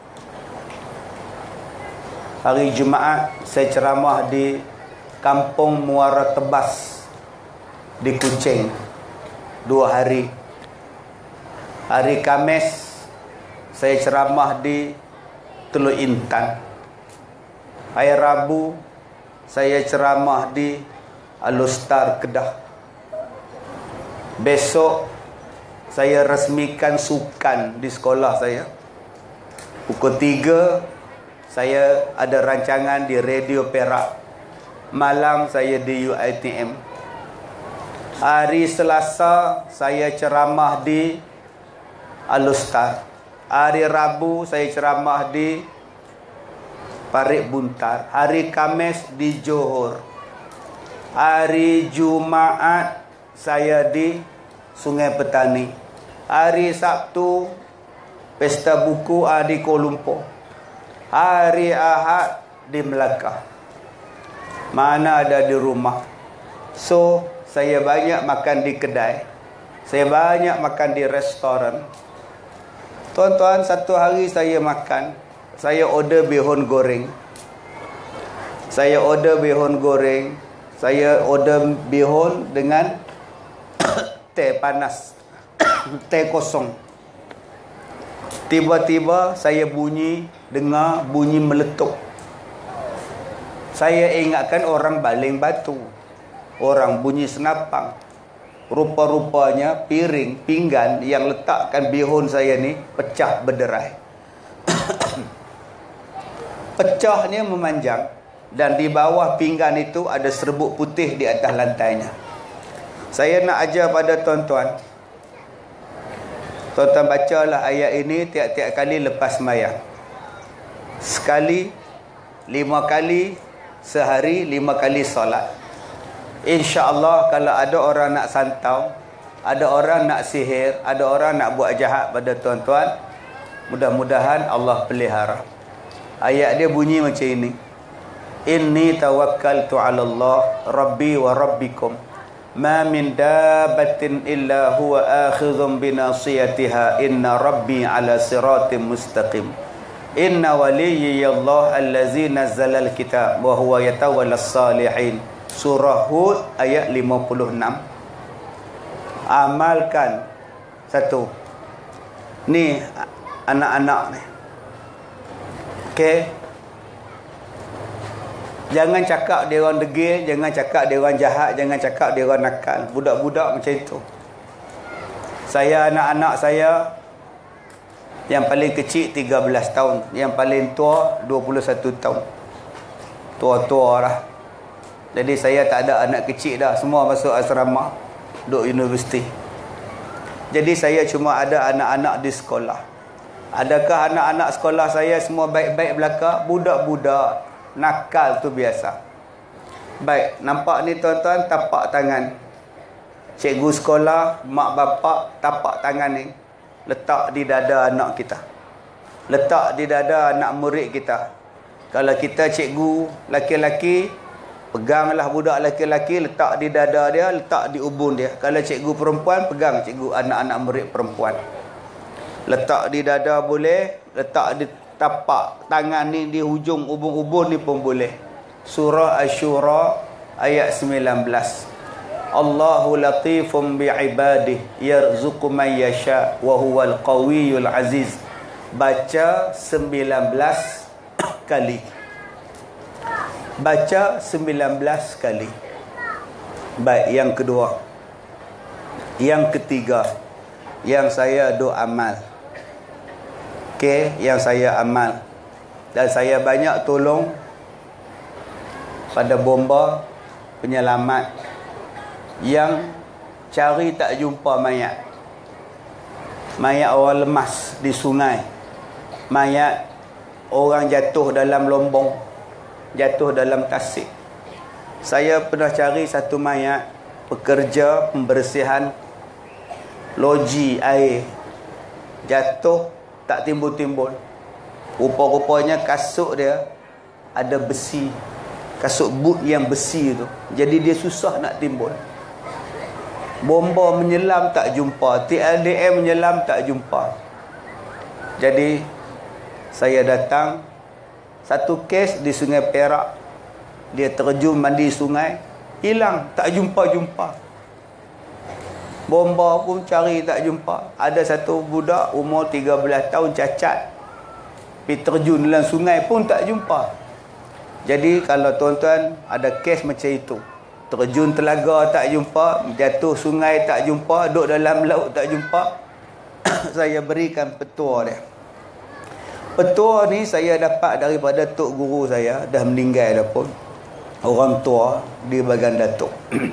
Hari Jumaat saya ceramah di Kampung Muara Tebas di Kuching. 2 hari. Hari Khamis saya ceramah di Teluk Intan. Hari Rabu saya ceramah di Alustar Kedah. Besok saya resmikan sukan di sekolah saya. Pukul 3 saya ada rancangan di Radio Perak. Malam saya di UiTM. Hari Selasa saya ceramah di Alustar. Hari Rabu saya ceramah di Parit Buntar. Hari Khamis di Johor. Hari Jumaat saya di Sungai Petani. Hari Sabtu Pesta Buku di Kuala Lumpur. Hari Ahad di Melaka. Mana ada di rumah. So saya banyak makan di kedai, saya banyak makan di restoran. Tuan-tuan, satu hari saya makan, saya order bihun goreng. Saya order bihun goreng. Saya order bihun dengan teh panas, teh kosong. Tiba-tiba saya dengar bunyi meletup. Saya ingatkan orang baling batu, orang bunyi senapang. Rupa-rupanya piring, pinggan yang letakkan bihun saya ni pecah berderai. Pecahnya memanjang, dan di bawah pinggan itu ada serbuk putih di atas lantainya. Saya nak ajar pada tuan-tuan, tuan-tuan bacalah ayat ini tiap-tiap kali lepas sembahyang. Sekali, 5 kali sehari, 5 kali solat. InsyaAllah kalau ada orang nak santau, ada orang nak sihir, ada orang nak buat jahat pada tuan-tuan, mudah-mudahan Allah pelihara. Ayat dia bunyi macam ini. Inni tawakkaltu 'ala Allah Rabbi wa Rabbikum ma min dabbatin illa huwa akhidhun binasiyatiha inna Rabbi 'ala siratim mustaqim. Inna waliyallahu allazi nazzala al-kitab wa huwa yatawallas salihin. Surah Hud ayat 56. Amalkan satu. Ni anak-anak ni. Okey. Jangan cakap dia orang degil, jangan cakap dia orang jahat, jangan cakap dia orang nakal. Budak-budak macam itu. Saya, anak-anak saya, yang paling kecil 13 tahun, yang paling tua 21 tahun. Tua-tua lah. Jadi saya tak ada anak kecil dah, semua masuk asrama, duduk universiti. Jadi saya cuma ada anak-anak di sekolah. Adakah anak-anak sekolah saya semua baik-baik belaka? Budak-budak nakal tu biasa. Baik, nampak ni tuan-tuan, tapak tangan cikgu sekolah, mak bapak, tapak tangan ni letak di dada anak kita, letak di dada anak murid kita. Kalau kita cikgu laki-laki, peganglah budak laki-laki, letak di dada dia, letak di ubun dia. Kalau cikgu perempuan, pegang cikgu anak-anak murid perempuan. Letak di dada boleh, letak di tapak tangan ni di hujung ubun-ubun ni pun boleh. Surah Asy-Syura ayat 19. Allahu latifum bi'ibadih yarzuqu man yasha wa huwal qawiyyul aziz. Baca 19 kali. Baca 19 kali. Baik, yang kedua. Yang ketiga, yang saya duk amal. Okey, yang saya amal. Dan saya banyak tolong pada bomba penyelamat yang cari tak jumpa mayat. Mayat orang lemas di sungai. Mayat orang jatuh dalam lombong, jatuh dalam tasik. Saya pernah cari satu mayat pekerja pembersihan loji air, jatuh tak timbul-timbul. Rupa-rupanya kasut dia ada besi, kasut boot yang besi tu, jadi dia susah nak timbul. Bomba menyelam tak jumpa, TLDM menyelam tak jumpa. Jadi saya datang, satu kes di Sungai Perak, dia terjun mandi sungai, hilang, tak jumpa-jumpa. Bomba pun cari tak jumpa. Ada satu budak umur 13 tahun cacat, pergi terjun dalam sungai pun tak jumpa. Jadi kalau tuan-tuan ada kes macam itu, terjun telaga tak jumpa, jatuh sungai tak jumpa, duduk dalam laut tak jumpa, saya berikan petua dia. Petua ni saya dapat daripada tok guru saya, dah meninggal dah pun, orang tua di Bagan Datuk.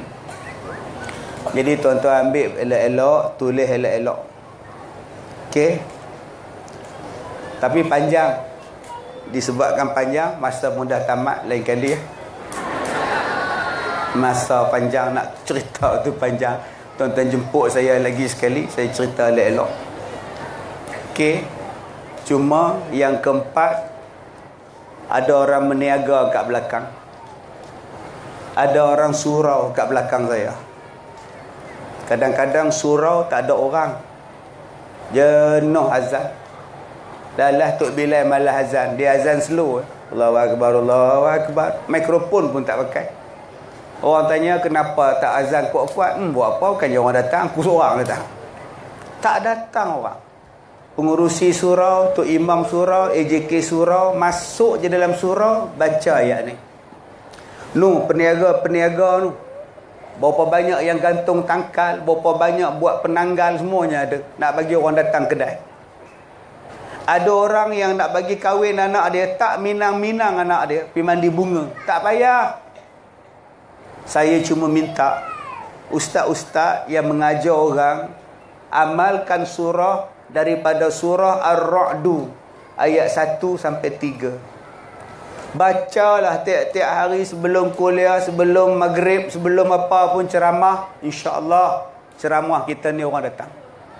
Jadi tuan-tuan ambil elok-elok, tulis elok-elok. Okey. Tapi panjang. Disebabkan panjang, masa mudah tamat lain kali. Masa panjang nak cerita tu panjang. Tuan-tuan jemput saya lagi sekali, saya cerita elok-elok. Okey. Cuma yang keempat, ada orang meniaga kat belakang. Ada orang surau kat belakang saya. Kadang-kadang surau tak ada orang. Jenuh azan. Dalah Tok Bilal malah azan. Dia azan slow. Allahu Akbar, Allahu Akbar. Mikrofon pun tak pakai. Orang tanya kenapa tak azan kuat-kuat. Buat apa? Bukannya orang datang. Aku seorang datang. Tak datang orang. Pengurusi surau, Tok Imam surau, AJK surau, masuk je dalam surau, baca ayat ni. Peniaga-peniaga tu. Berapa banyak yang gantung tangkal, berapa banyak buat penanggal, semuanya ada. Nak bagi orang datang kedai. Ada orang yang nak bagi kahwin anak dia, tak minang-minang anak dia, pergi mandi bunga. Tak payah. Saya cuma minta ustaz-ustaz yang mengajar orang amalkan surah daripada surah Ar-Ra'du ayat 1 sampai 3. Bacalah tiap-tiap hari sebelum kuliah, sebelum maghrib, sebelum apa pun ceramah. InsyaAllah ceramah kita ni orang datang.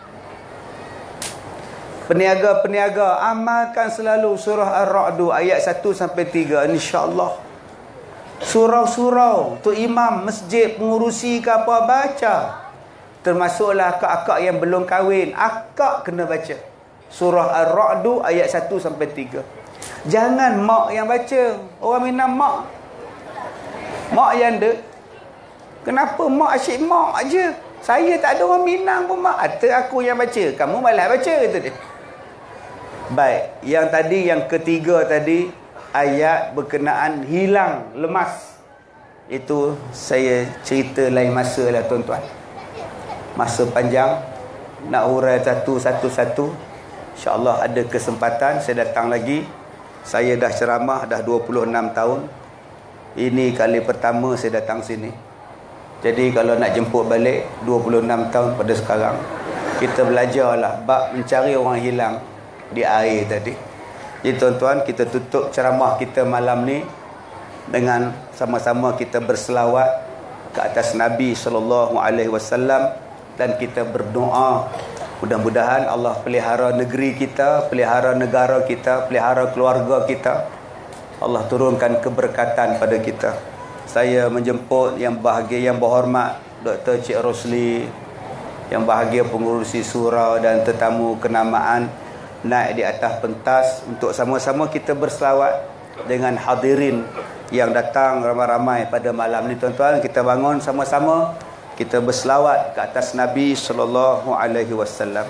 Peniaga-peniaga, amalkan selalu surah Ar-Ra'du ayat 1 sampai 3. InsyaAllah. Surau-surau, tu imam, masjid, pengurusi ke apa, baca. Termasuklah akak-akak yang belum kahwin. Akak kena baca surah Ar-Ra'du ayat 1 sampai 3. Jangan mak yang baca. Orang minang mak. Mak yang ada. Kenapa mak asyik mak aje? Saya tak ada orang minang pun mak. Kata aku yang baca. Kamu malah baca, kata dia. Baik. Yang tadi, yang ketiga tadi, ayat berkenaan hilang, lemas. Itu saya cerita lain masa lah tuan-tuan. Masa panjang. Nak urai satu-satu. InsyaAllah ada kesempatan saya datang lagi. Saya dah ceramah dah 26 tahun. Ini kali pertama saya datang sini. Jadi kalau nak jemput balik 26 tahun pada sekarang, kita belajarlah bab mencari orang hilang di air tadi. Jadi tuan-tuan, kita tutup ceramah kita malam ni dengan sama-sama kita berselawat ke atas Nabi SAW dan kita berdoa. Mudah-mudahan Allah pelihara negeri kita, pelihara negara kita, pelihara keluarga kita. Allah turunkan keberkatan pada kita. Saya menjemput yang bahagia, yang berhormat Dr. Cik Rosli, yang bahagia pengurusi surau dan tetamu kenamaan naik di atas pentas untuk sama-sama kita berselawat dengan hadirin yang datang ramai-ramai pada malam ni. Tuan-tuan, kita bangun sama-sama. Kita berselawat ke atas Nabi sallallahu alaihi wasallam.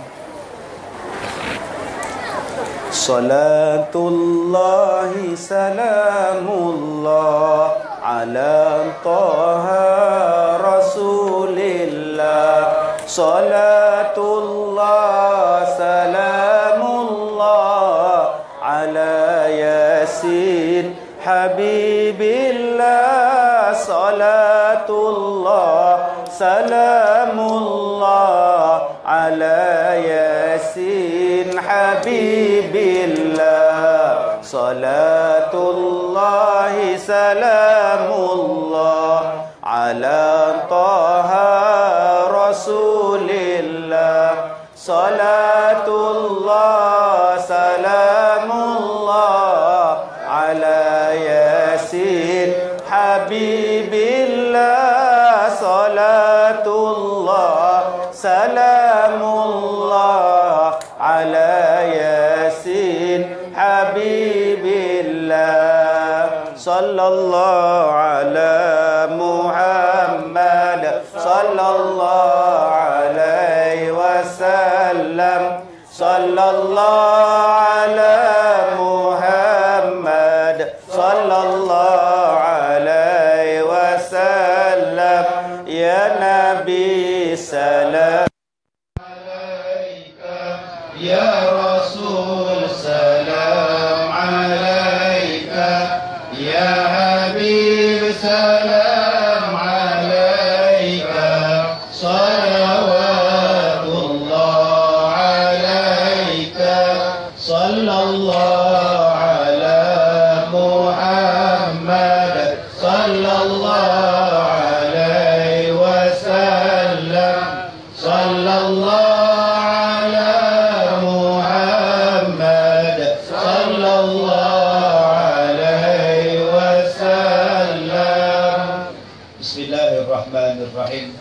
Salatullahi salamullah ala taha rasulillah. Salatullah salamullah ala yasin habibillah. Salatullah salamullah ala yasin habibillah. Salatullahi salamullah ala taha rasulillah. Salatullah salamullah ala yasin habibillah. Salatullah salamullah ala yasin habibillah. Sallallahu ala Muhammad sallallahu alaihi wasallam. Sallallahu ala Muhammad sallallahu alaihi wasallam. Ya Nabi salam alaika, ya Rasul salam alaika, ya Habib salam alaika. Salawatullah alaika. Sallallahu ala Muhammad sallallahu Bismillahirrahmanirrahim.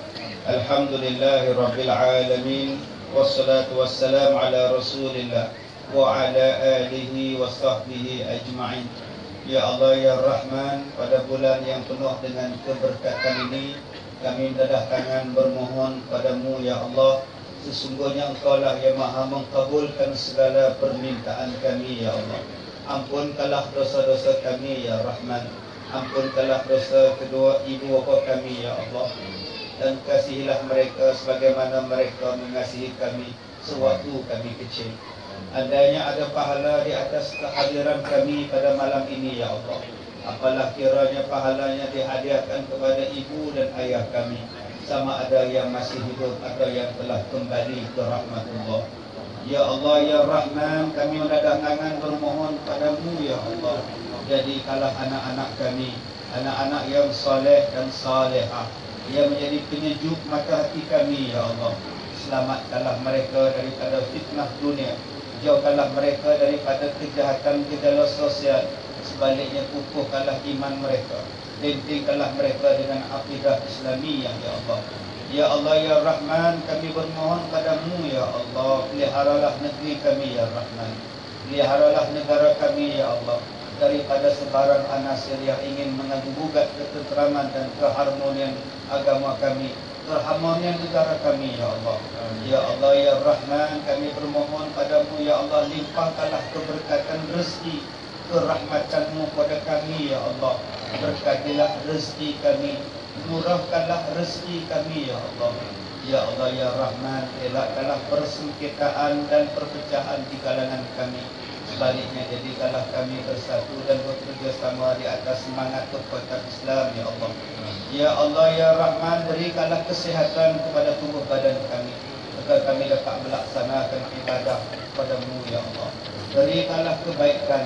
Alhamdulillahirabbil alamin. Wassalatu wassalamu ala Rasulillah wa ala alihi wa sahbihi ajma'in. Ya Allah ya Rahman, pada bulan yang penuh dengan keberkatan ini kami mendadah tangan bermohon padamu ya Allah. Sesungguhnya Engkau lah yang maha mengkabulkan segala permintaan kami ya Allah. Ampunkanlah dosa-dosa kami ya Rahman. Ampunkanlah dosa kedua ibu bapa kami ya Allah. Dan kasihilah mereka sebagaimana mereka mengasihi kami sewaktu kami kecil. Andainya ada pahala di atas kehadiran kami pada malam ini ya Allah, apalah kiranya pahalanya dihadiahkan kepada ibu dan ayah kami, sama ada yang masih hidup atau yang telah kembali ke rahmatullah. Ya Allah ya Rahman, kami mendadah tangan bermohon padamu ya Allah. Jadikanlah anak-anak kami anak-anak yang saleh dan salehah, yang menjadi penyejuk mata hati kami ya Allah. Selamatkanlah mereka daripada fitnah dunia, jauhkanlah mereka daripada kejahatan gejala sosial. Sebaliknya kukuhkanlah iman mereka, bentengkanlah mereka dengan akidah Islamiyah ya Allah. Ya Allah ya Rahman, kami bermohon padamu ya Allah, peliharalah negeri kami ya Rahman. Peliharalah negara kami ya Allah daripada sebarang anasir yang ingin mengganggu ketenteraman dan keharmonian agama kami, keharmonian negara kami ya Allah. Ya Allah ya Rahman, kami bermohon padamu ya Allah, limpahkanlah keberkatan rezeki, kerahmatanmu pada kami ya Allah. Berkatilah rezeki kami, murahkanlah rezeki kami ya Allah. Ya Allah ya Rahman, elakkanlah persengketaan dan perpecahan di kalangan kami. Sebaliknya jadikanlah kami bersatu dan bekerjasama di atas semangat kekuatan Islam ya Allah. Ya Allah ya Rahman, berikanlah kesihatan kepada tubuh badan kami agar kami dapat melaksanakan ibadah padamu ya Allah. Berikanlah kebaikan,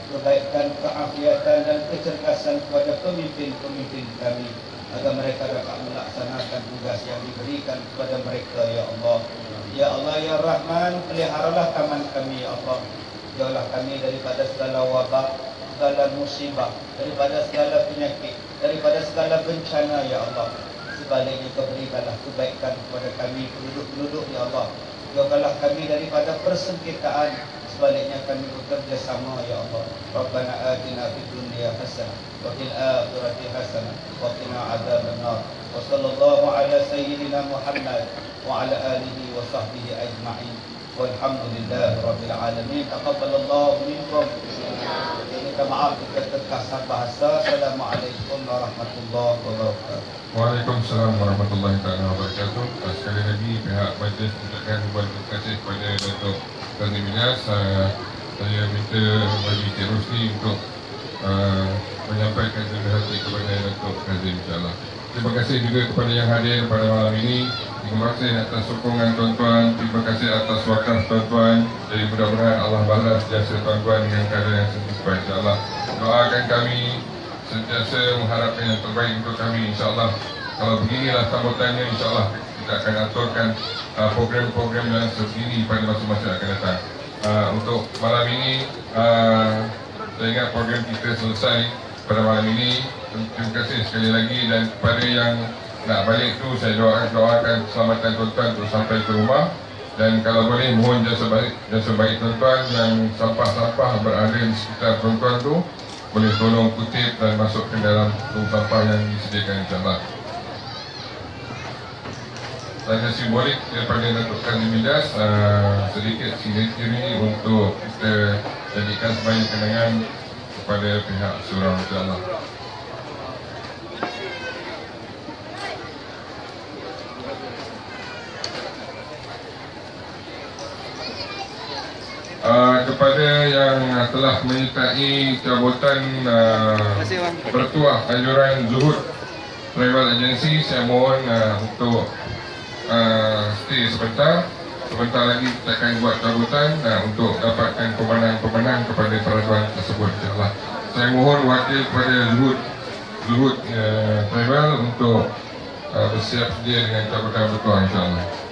keafiatan dan kecerdasan kepada pemimpin-pemimpin kami agar mereka dapat melaksanakan tugas yang diberikan kepada mereka ya Allah. Ya Allah ya Rahman, peliharalah taman kami ya Allah. Jauhlah kami daripada segala wabak, segala musibah, daripada segala penyakit, daripada segala bencana ya Allah. Sebaliknya Kau berikanlah kebaikan kepada kami penduduk-penduduk ya Allah. Jauhkanlah kami daripada persengketaan. Sebaliknya kami bekerja sama ya Allah. Rabbana atina fid dunya hasanah wa fil akhirati hasanah wa qina adzabannar. Wa sallallahu ala sayyidina Muhammad wa ala alihi wa sahbihi ajma'in. Walhamdulillahi rabbil alamin. Taqabbalallahu minkum. Minta maaf jika terkasar bahasa. Assalamualaikum warahmatullahi wabarakatuh.
Waalaikumsalam warahmatullahi wabarakatuh. Sekali lagi pihak majlis ucapkan terima kasih kepada Datuk Kazim Ilyas. Saya minta bagi Cik Rosli untuk menyampaikan terima kasih kepada Datuk Kazim insyaAllah. Terima kasih juga kepada yang hadir pada malam ini. Terima kasih atas sokongan tuan-tuan. Terima kasih atas wakaf tuan-tuan. Jadi mudah-mudahan Allah balas jasa tuan-tuan dengan keadaan yang sesuai insyaAllah. Doakan kami sentiasa mengharapkan yang terbaik untuk kami insyaAllah. Kalau beginilah sambutannya insyaAllah kita akan aturkan program-program yang segini pada masa-masa akan datang. Untuk malam ini saya ingat program kita selesai pada malam ini. Terima kasih sekali lagi, dan kepada yang nak balik tu saya doakan keselamatan tuan-tuan untuk sampai ke rumah. Dan kalau boleh mohon jasa baik tuan-tuan yang sampah-sampah berada di sekitar tuan-tuan tu boleh tolong kutip dan masukkan dalam tong sampah yang disediakan insyaAllah. Tanda simbolik daripada Datuk Kazim Ilyas, sedikit signature untuk kita jadikan sebagai kenangan kepada pihak surau insyaAllah. Kepada yang telah menyertai cabutan bertuah anjuran Zuhud Travel Agency, saya mohon untuk stay sebentar lagi kita akan buat cabutan untuk dapatkan pemenang kepada peraduan tersebut insyaAllah. Saya mohon wakil kepada Zuhud Travel untuk bersiap sedia dengan cabutan bertuah insyaAllah.